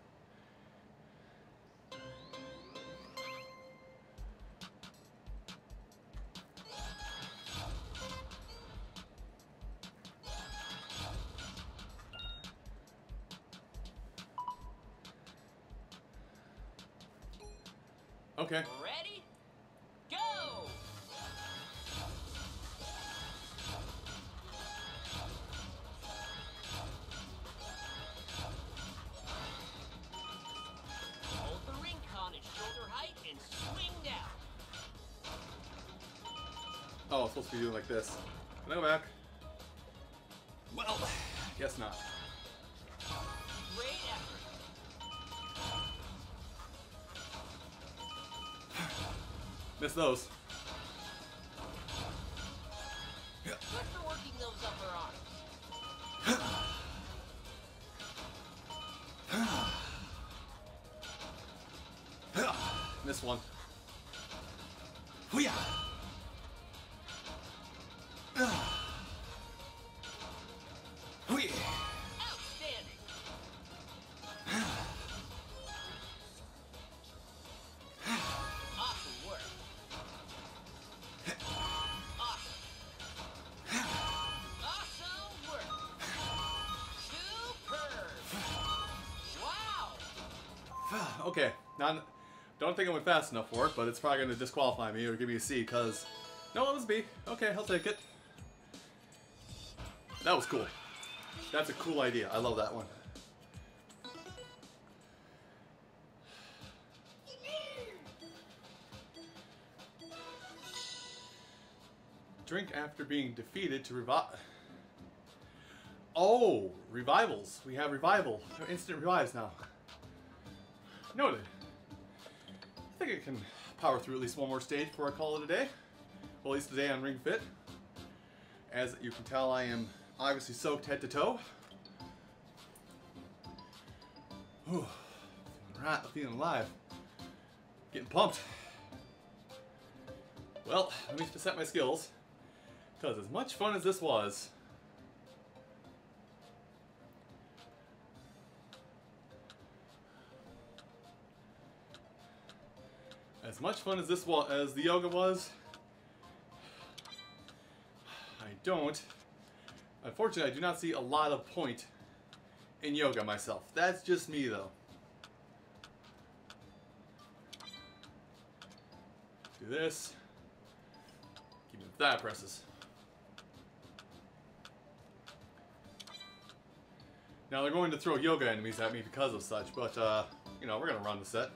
Speaker 1: Okay.
Speaker 3: Ready? Go! Hold the ring con at shoulder height and swing down.
Speaker 1: Oh, it's supposed to be doing like this. Can I go back? Well, guess not.
Speaker 3: Great effort.
Speaker 1: Missed those.
Speaker 3: Good for working those upper arms.
Speaker 1: This one. Hoo-yah! Hoo-yah!
Speaker 3: Outstanding. Awesome work. Awesome. Awesome work. Superb. Wow.
Speaker 1: Okay, now don't think I went fast enough for it, but it's probably going to disqualify me or give me a C because no, it was B. Okay, I'll take it. That was cool. That's a cool idea. I love that one. Drink after being defeated to revive. Oh, revivals. We have revival. Instant revives now. Noted. I think I can power through at least one more stage before I call it a day. Well, at least today on Ring Fit. As you can tell, I am obviously soaked head to toe. Whew. Feeling right, feeling alive. Getting pumped. Well, let me set my skills. Because as much fun as this was, as much fun as this was, as the yoga was, I don't. Unfortunately, I do not see a lot of point in yoga myself. That's just me, though. Do this. Keep it thigh presses. Now they're going to throw yoga enemies at me because of such, but uh, you know, we're gonna run the set.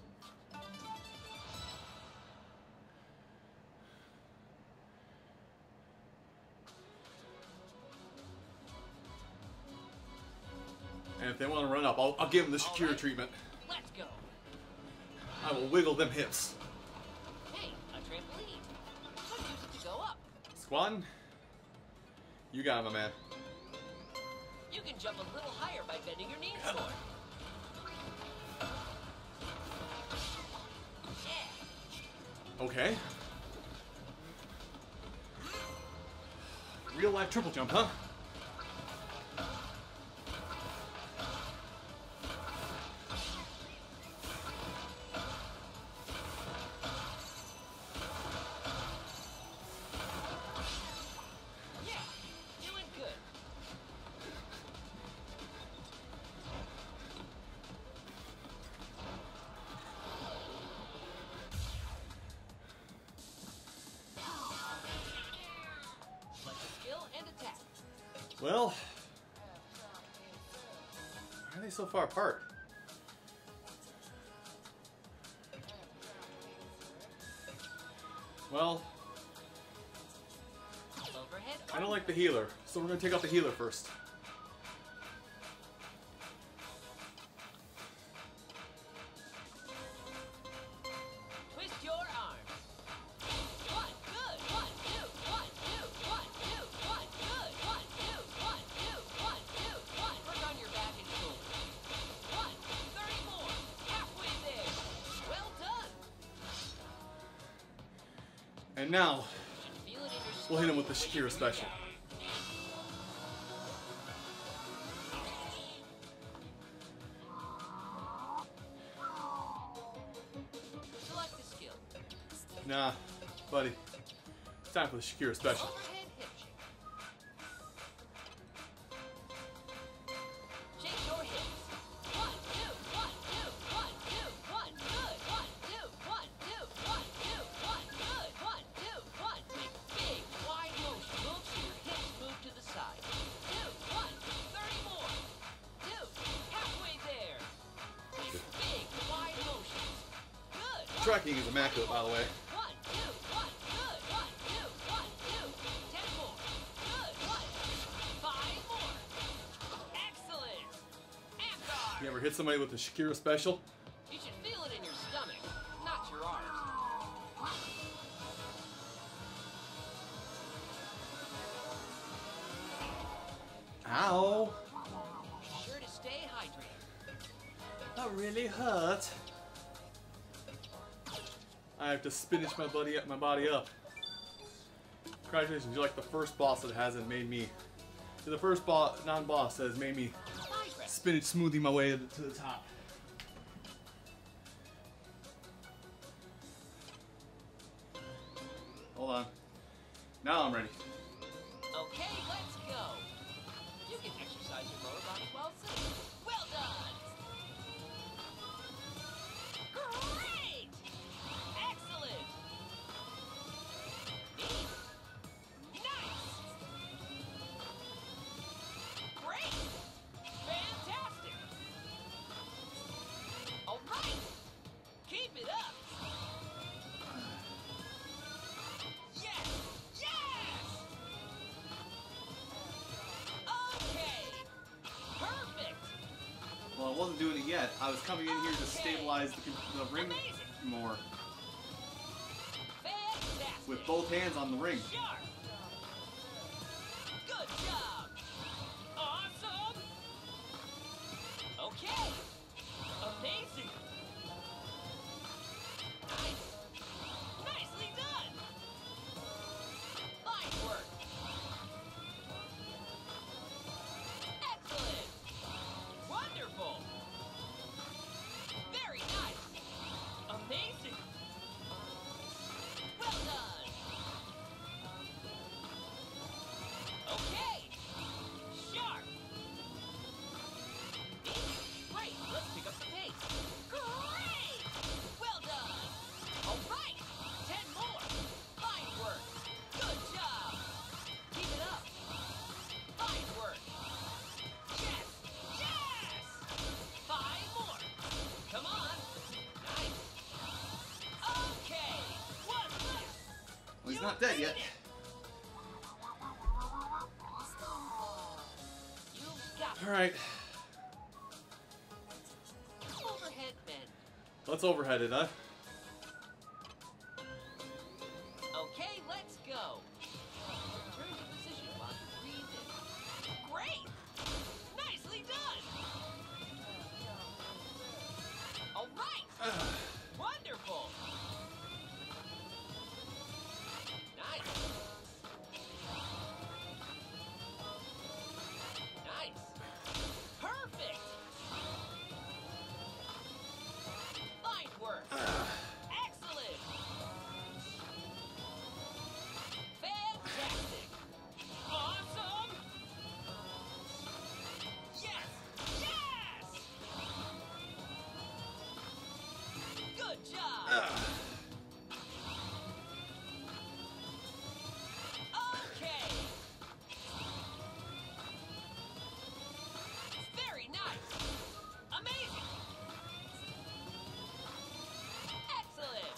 Speaker 1: And if they want to run up, I'll, I'll give them the Shakira
Speaker 3: right.
Speaker 1: treatment.
Speaker 3: Let's go.
Speaker 1: I will wiggle them hips.
Speaker 3: Hey, a trampoline. Let's use it to go up.
Speaker 1: Squatting, you got it, my man.
Speaker 3: You can jump a little higher by bending your knees more. Yeah.
Speaker 1: Okay. Real life triple jump, huh?
Speaker 3: Yeah. Doing good. Like the skill and attack.
Speaker 1: Well, why are they so far apart? Well,
Speaker 3: Overhead.
Speaker 1: I don't like the healer, so we're gonna take out the healer first.
Speaker 3: Twist your arms. One, good. One, two, one, two, one, two, one, good. One, two, one, two, one, two, one. Work on your back and shoulders. One, thirty more. Halfway there. Well done.
Speaker 1: And now,
Speaker 3: Feel it in your
Speaker 1: we'll hit him with the
Speaker 3: stomach.
Speaker 1: Shakira special.
Speaker 3: Select the skill.
Speaker 1: Nah, buddy. It's time for the Shakira special.
Speaker 3: Overhead hip shake. Shake your hips. One, two, one, two, one, two, one, good. One, two, one, two, one, two, one, good. One, two, one. Make big, wide motion moves so your hips move to the side. Two, one, thirty more. Two, halfway there. Make big, wide motions. Good.
Speaker 1: Tracking is immaculate, by the way.
Speaker 3: One, two, one, good. One, two, one, two. Ten more. Good. One. Five more. Excellent. And guard.
Speaker 1: You ever hit somebody with the Shakira special?
Speaker 3: You should feel it in your stomach, not your arms.
Speaker 1: Ow!
Speaker 3: Be sure to stay hydrated.
Speaker 1: That really hurt. I have to spinach my body up, my body up. Congratulations, you're like the first boss that hasn't made me. You're the first bo non-boss that has made me spinach smoothie my way to the, to the top. Hold on. Now I'm ready.
Speaker 3: Okay, let's go. You can exercise your lower body while sitting. Well done. Great. Excellent. Neat. Nice. Great. Fantastic. All right. Keep it up. Yes. Yes. Okay. Perfect.
Speaker 1: Well, I wasn't doing it yet. I was coming in here to stabilize the, the ring more
Speaker 3: Fantastic.
Speaker 1: with both hands on the ring.
Speaker 3: Sharp. Good job. Awesome. Okay. Amazing. Nice. Nicely done. Fine work. Excellent. Wonderful. Very nice. Amazing. Well done. Okay. Sharp. Great. Let's pick up the pace. Great. Well done. All right. Ten more. Fine work. Good job. Keep it up. Fine work. Yes. Yes. Five more. Come on. Nice. Okay. One less.
Speaker 1: Well, he's not dead yet.
Speaker 3: You've got
Speaker 1: All right,
Speaker 3: overhead bend.
Speaker 1: let's overhead it, huh?
Speaker 3: Okay, let's go. Return to position while you breathe in. Great! Nicely done! All right! Wonderful! Nice! Nice! Perfect! Fine work! Excellent! Fantastic! Awesome! Yes! Yes! Good job! Okay! Very nice! Amazing! Excellent!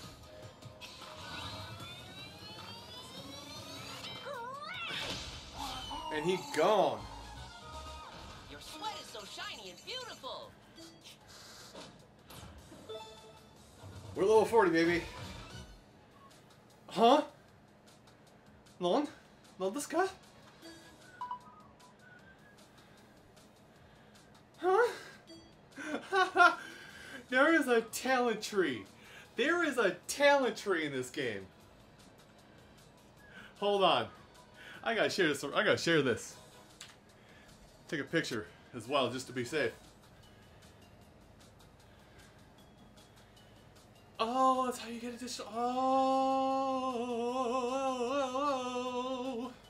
Speaker 3: Great!
Speaker 1: And he gone.
Speaker 3: Your sweat is so shiny and beautiful!
Speaker 1: We're level forty, baby. Huh? Non? Non desu ka? Huh? There is a talent tree. There is a talent tree in this game. Hold on. I gotta share this. I gotta share this. Take a picture as well, just to be safe. Oh, that's how you get additional. Oh.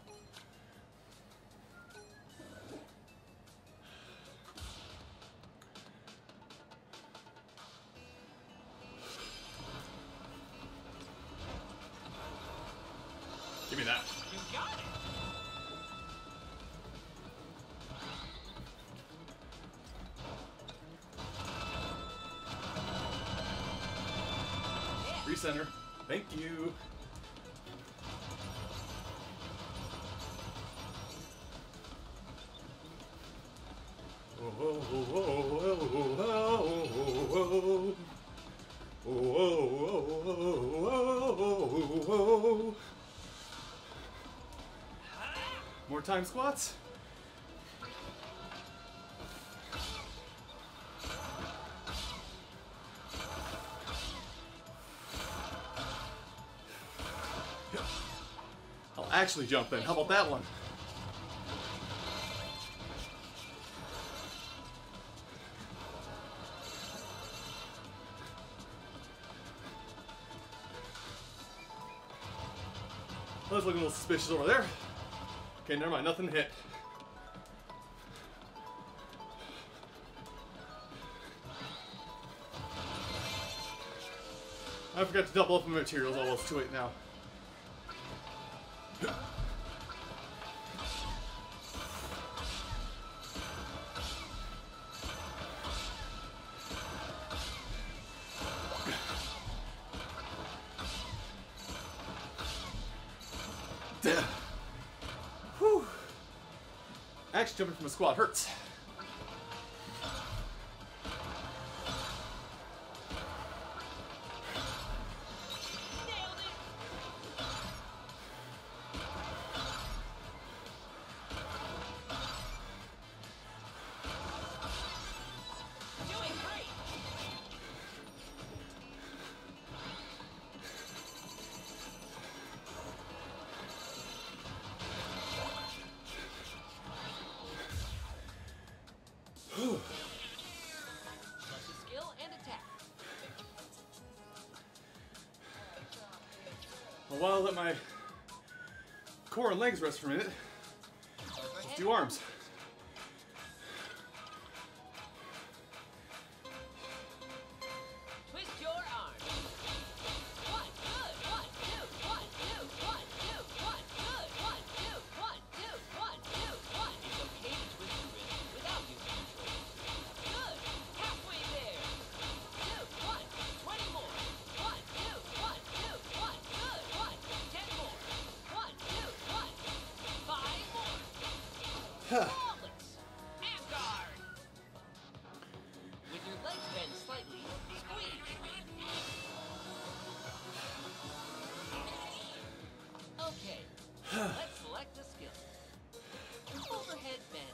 Speaker 1: Give me that.
Speaker 3: You got it!
Speaker 1: Recenter. Thank you. Oh, oh, oh, oh, oh, oh, oh, oh. More time squats. actually jump in. How about that one? Oh, that's looking a little suspicious over there. Okay, never mind. Nothing hit. I forgot to double up my materials. Almost too late now. Whew. Actually, jumping from a squad hurts. Well, I'll let my core and legs rest for a minute. Let's do arms.
Speaker 3: Twist your arms. One, good. One, two. One, two. One, two. One, good. One, two. One, two. One, two. One. It's okay to twist your wrist without using control. Good. Halfway there. Two. One. Twenty more. One, two. One, two. One. Good. One. Ten more. One, two. One. Five more. Flawless. And guard. With your legs bent slightly, squeeze. Okay, let's select a skill. Overhead bend.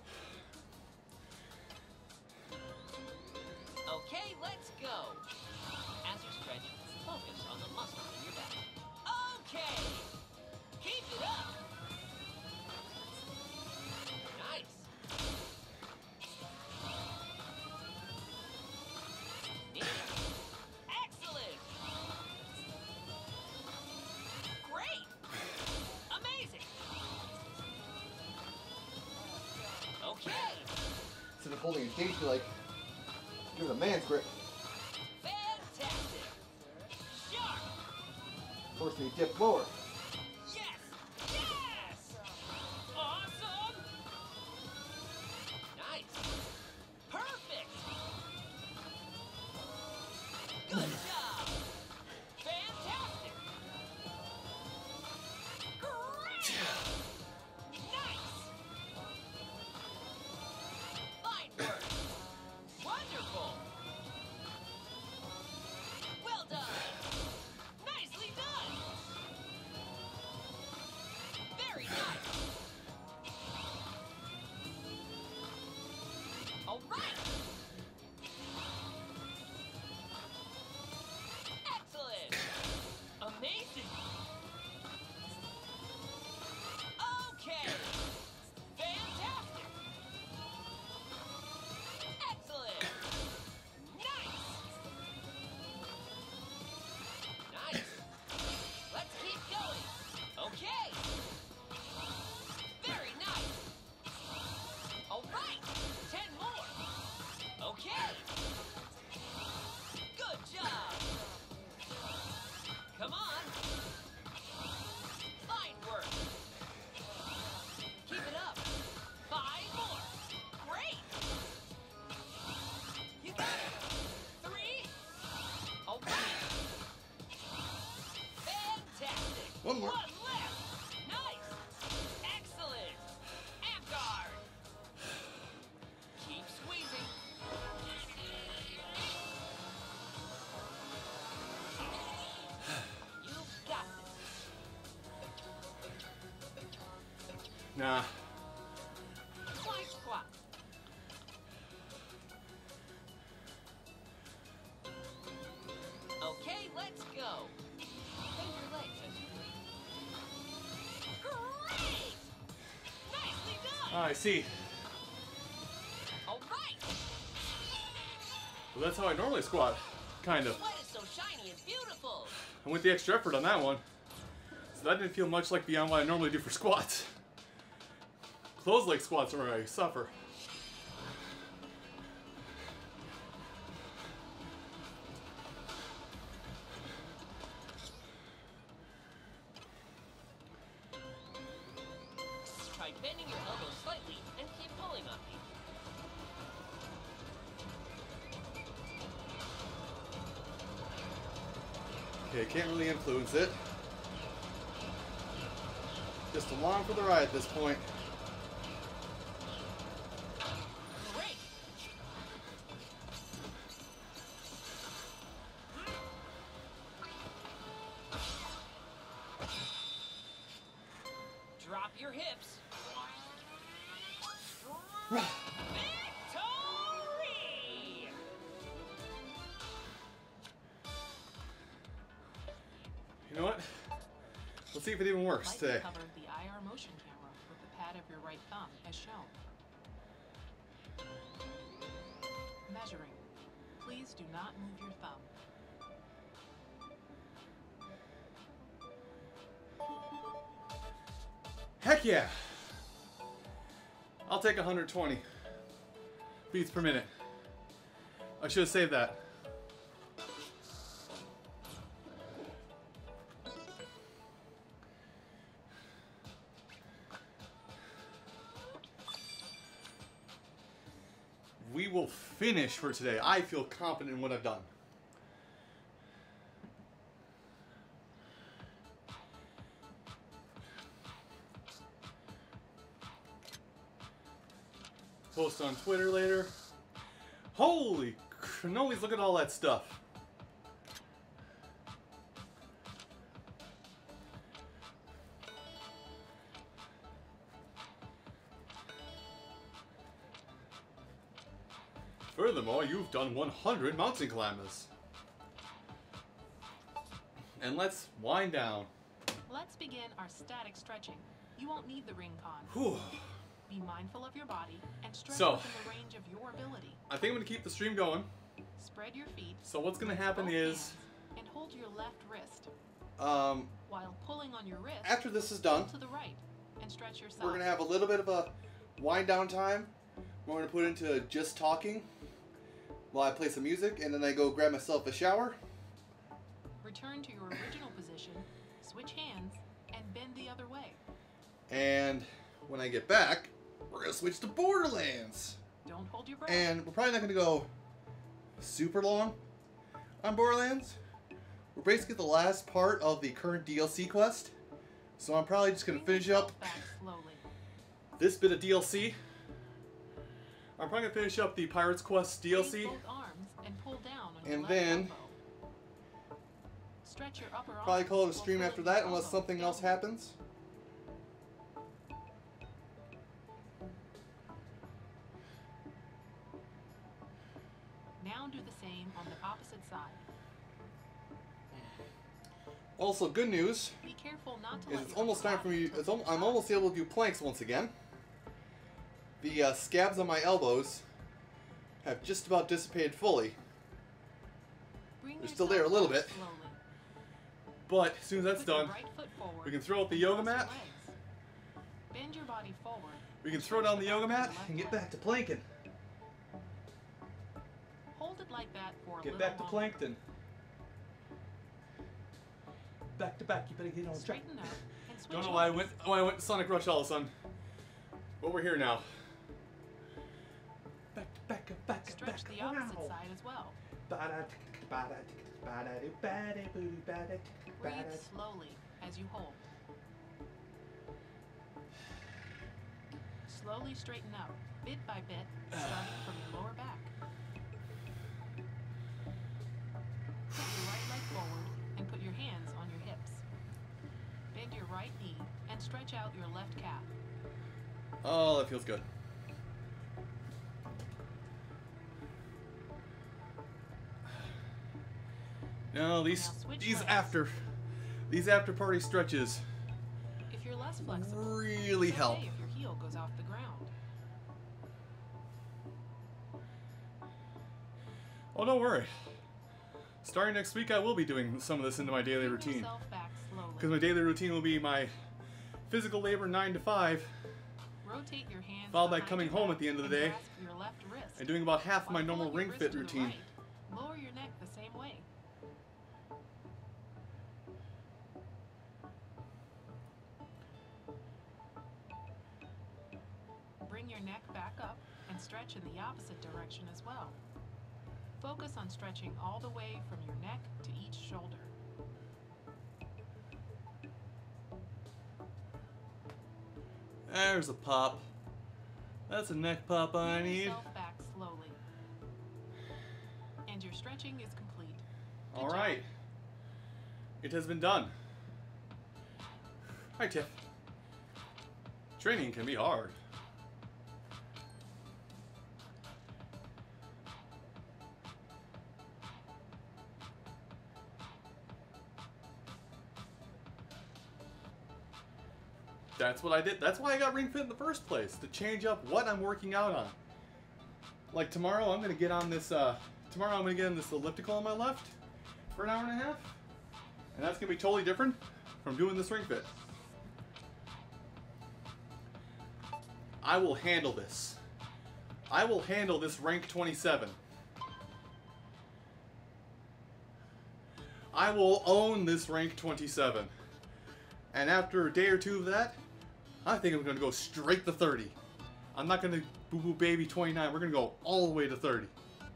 Speaker 3: Okay, let's go. As you stretch, focus on the muscle in your back. Okay, keep it up. Nice. Neat. Excellent. Great. Amazing. Okay.
Speaker 4: Instead of holding a cage, be like, give it a man's grip.
Speaker 3: Fantastic. Sharp.
Speaker 4: Force me to dip lower.
Speaker 3: Yes. Yes. Awesome. Nice. Perfect. Good job. Fantastic. Great. Nice. Fine work. Wonderful. Well done. Nicely done. Very nice. All right. Excellent. Amazing. Okay. Fantastic. Excellent. Nice. Nice. Let's keep going. Okay. Very nice. All right. Ten more. Okay. Good job. Come on. Fine work. Keep it up. Five more. Great. You got it. Three. All right. Fantastic.
Speaker 4: One more.
Speaker 3: One left. Nice. Excellent. And guard. Keep squeezing. You've got this.
Speaker 1: Nah.
Speaker 3: Side squat. Okay, let's go. Bend your legs as you breathe.
Speaker 1: Ah, I see.
Speaker 3: All right.
Speaker 1: Well, that's how I normally squat. Kind of.
Speaker 3: Sweat is so shiny and beautiful.
Speaker 1: I went the extra effort on that one. So that didn't feel much like beyond what I normally do for squats. Closed leg squats are where I suffer.
Speaker 3: Try bending your elbows slightly and keep pulling on me.
Speaker 1: Okay, can't really influence it. Just along for the ride at this point.
Speaker 3: Great. Drop your hips. Victory!
Speaker 1: You know what? Let's see if it even works
Speaker 2: Lightly
Speaker 1: today.
Speaker 2: cover the I R motion camera with the pad of your right thumb as shown. Measuring. Please do not move your thumb.
Speaker 1: Heck yeah! I'll take one hundred twenty beats per minute. I should have saved that. We will finish for today. I feel confident in what I've done. Post on Twitter later. Holy cannolis, look at all that stuff. Furthermore, you've done one hundred mountain climbers. And let's wind down.
Speaker 2: Let's begin our static stretching. You won't need the ring con.
Speaker 1: Whew.
Speaker 2: Be mindful of your body and stretch
Speaker 1: So-
Speaker 2: within the range of your ability.
Speaker 1: I think I'm gonna keep the stream going.
Speaker 2: Spread your feet.
Speaker 1: So what's gonna
Speaker 2: with
Speaker 1: happen
Speaker 2: both
Speaker 1: is,
Speaker 2: hands and hold your left wrist
Speaker 1: um,
Speaker 2: while pulling on your wrist
Speaker 1: after this is done,
Speaker 2: to the right and stretch your
Speaker 1: we're
Speaker 2: side.
Speaker 1: gonna have a little bit of a wind down time. We're gonna put into just talking while I play some music, and then I go grab myself a shower.
Speaker 2: Return to your original position, switch hands, and bend the other way.
Speaker 1: And when I get back, we're gonna switch to Borderlands.
Speaker 2: Don't hold your breath.
Speaker 1: And we're probably not gonna go super long on Borderlands. We're basically at the last part of the current D L C quest. So I'm probably just gonna
Speaker 2: Bring
Speaker 1: finish
Speaker 2: yourself
Speaker 1: up
Speaker 2: back slowly.
Speaker 1: this bit of D L C. I'm probably gonna finish up the Pirates Quest D L
Speaker 2: Raise
Speaker 1: C.
Speaker 2: both arms and pull down on your
Speaker 1: And
Speaker 2: left
Speaker 1: then
Speaker 2: elbow. Stretch your upper
Speaker 1: Probably
Speaker 2: arms
Speaker 1: call it a
Speaker 2: while
Speaker 1: stream
Speaker 2: pulling
Speaker 1: after
Speaker 2: your
Speaker 1: that unless
Speaker 2: elbow
Speaker 1: something else
Speaker 2: downward.
Speaker 1: happens.
Speaker 2: Now do the same on the opposite side.
Speaker 1: Also, good news
Speaker 2: Be careful not to
Speaker 1: is
Speaker 2: let
Speaker 1: it's
Speaker 2: your
Speaker 1: almost
Speaker 2: upper
Speaker 1: time for
Speaker 2: body
Speaker 1: me.
Speaker 2: tilt
Speaker 1: It's
Speaker 2: to
Speaker 1: al
Speaker 2: the
Speaker 1: I'm
Speaker 2: side.
Speaker 1: almost able to do planks once again. The uh, scabs on my elbows have just about dissipated fully,
Speaker 2: Bring
Speaker 1: they're still there a little
Speaker 2: yourself
Speaker 1: bit.
Speaker 2: up slowly.
Speaker 1: but as soon as that's
Speaker 2: Put your
Speaker 1: done,
Speaker 2: right foot forward
Speaker 1: we can throw out the yoga
Speaker 2: and cross your
Speaker 1: mat.
Speaker 2: legs. Bend your body forward.
Speaker 1: We can throw down the yoga mat and get back to planking.
Speaker 2: Hold it like that for a
Speaker 1: Get
Speaker 2: little
Speaker 1: back to
Speaker 2: longer.
Speaker 1: plankton. Back to back. You better get on track.
Speaker 2: Straighten up and switch
Speaker 1: Don't know why I
Speaker 2: arms.
Speaker 1: went. Why I went to Sonic Rush all of a sudden. But we're here now. Back to back up, back up,
Speaker 2: Stretch
Speaker 1: back
Speaker 2: the
Speaker 1: up.
Speaker 2: opposite
Speaker 1: Wow.
Speaker 2: side as well.
Speaker 1: Breathe
Speaker 2: Breathe slowly as you hold. Slowly straighten up, bit by bit, starting from your lower back. Put your right leg forward and put your hands on your hips. Bend your right knee and stretch out your left calf.
Speaker 1: Oh, that feels good. No, these
Speaker 2: Now switch
Speaker 1: these
Speaker 2: legs.
Speaker 1: after these after party stretches
Speaker 2: If you're less flexible,
Speaker 1: really
Speaker 2: it's
Speaker 1: help.
Speaker 2: okay if your heel goes off the ground.
Speaker 1: Oh, don't worry. Starting next week, I will be doing some of this into my daily
Speaker 2: Bring
Speaker 1: routine.
Speaker 2: yourself back slowly.
Speaker 1: Because my daily routine will be my physical labor nine to five,
Speaker 2: Rotate your hands
Speaker 1: followed by
Speaker 2: behind
Speaker 1: coming
Speaker 2: your
Speaker 1: home
Speaker 2: back
Speaker 1: at the end of the
Speaker 2: and
Speaker 1: day
Speaker 2: grasp your left wrist.
Speaker 1: and doing about half my
Speaker 2: While
Speaker 1: normal
Speaker 2: pulling
Speaker 1: Ring
Speaker 2: your wrist
Speaker 1: Fit
Speaker 2: to the
Speaker 1: routine.
Speaker 2: right, lower your neck the same way. Bring your neck back up and stretch in the opposite direction as well. Focus on stretching all the way from your neck to each shoulder.
Speaker 1: There's a pop. That's a neck pop I
Speaker 2: Bring
Speaker 1: need.
Speaker 2: yourself back slowly. And your stretching is complete. Good
Speaker 1: All
Speaker 2: job.
Speaker 1: right. It has been done. Hi, Tiff. Training can be hard. That's what I did. That's why I got Ring Fit in the first place, to change up what I'm working out on. Like tomorrow, I'm gonna get on this. Uh, tomorrow, I'm gonna get on this elliptical on my left for an hour and a half, and that's gonna be totally different from doing this Ring Fit. I will handle this. I will handle this rank twenty-seven. I will own this rank twenty-seven. And after a day or two of that, I think I'm going to go straight to thirty. I'm not going to boo-boo baby twenty-nine. We're going to go all the way to thirty.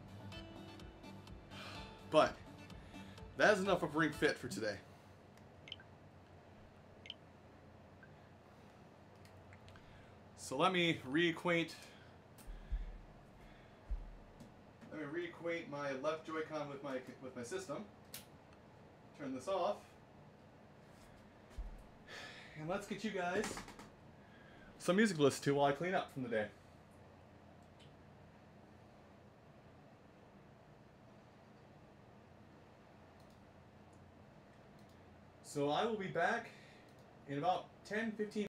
Speaker 1: But that is enough of Ring Fit for today. So let me reacquaint. Let me reacquaint my left Joy-Con with my with my system. Turn this off. And let's get you guys some music to listen to while I clean up from the day. So I will be back in about ten, fifteen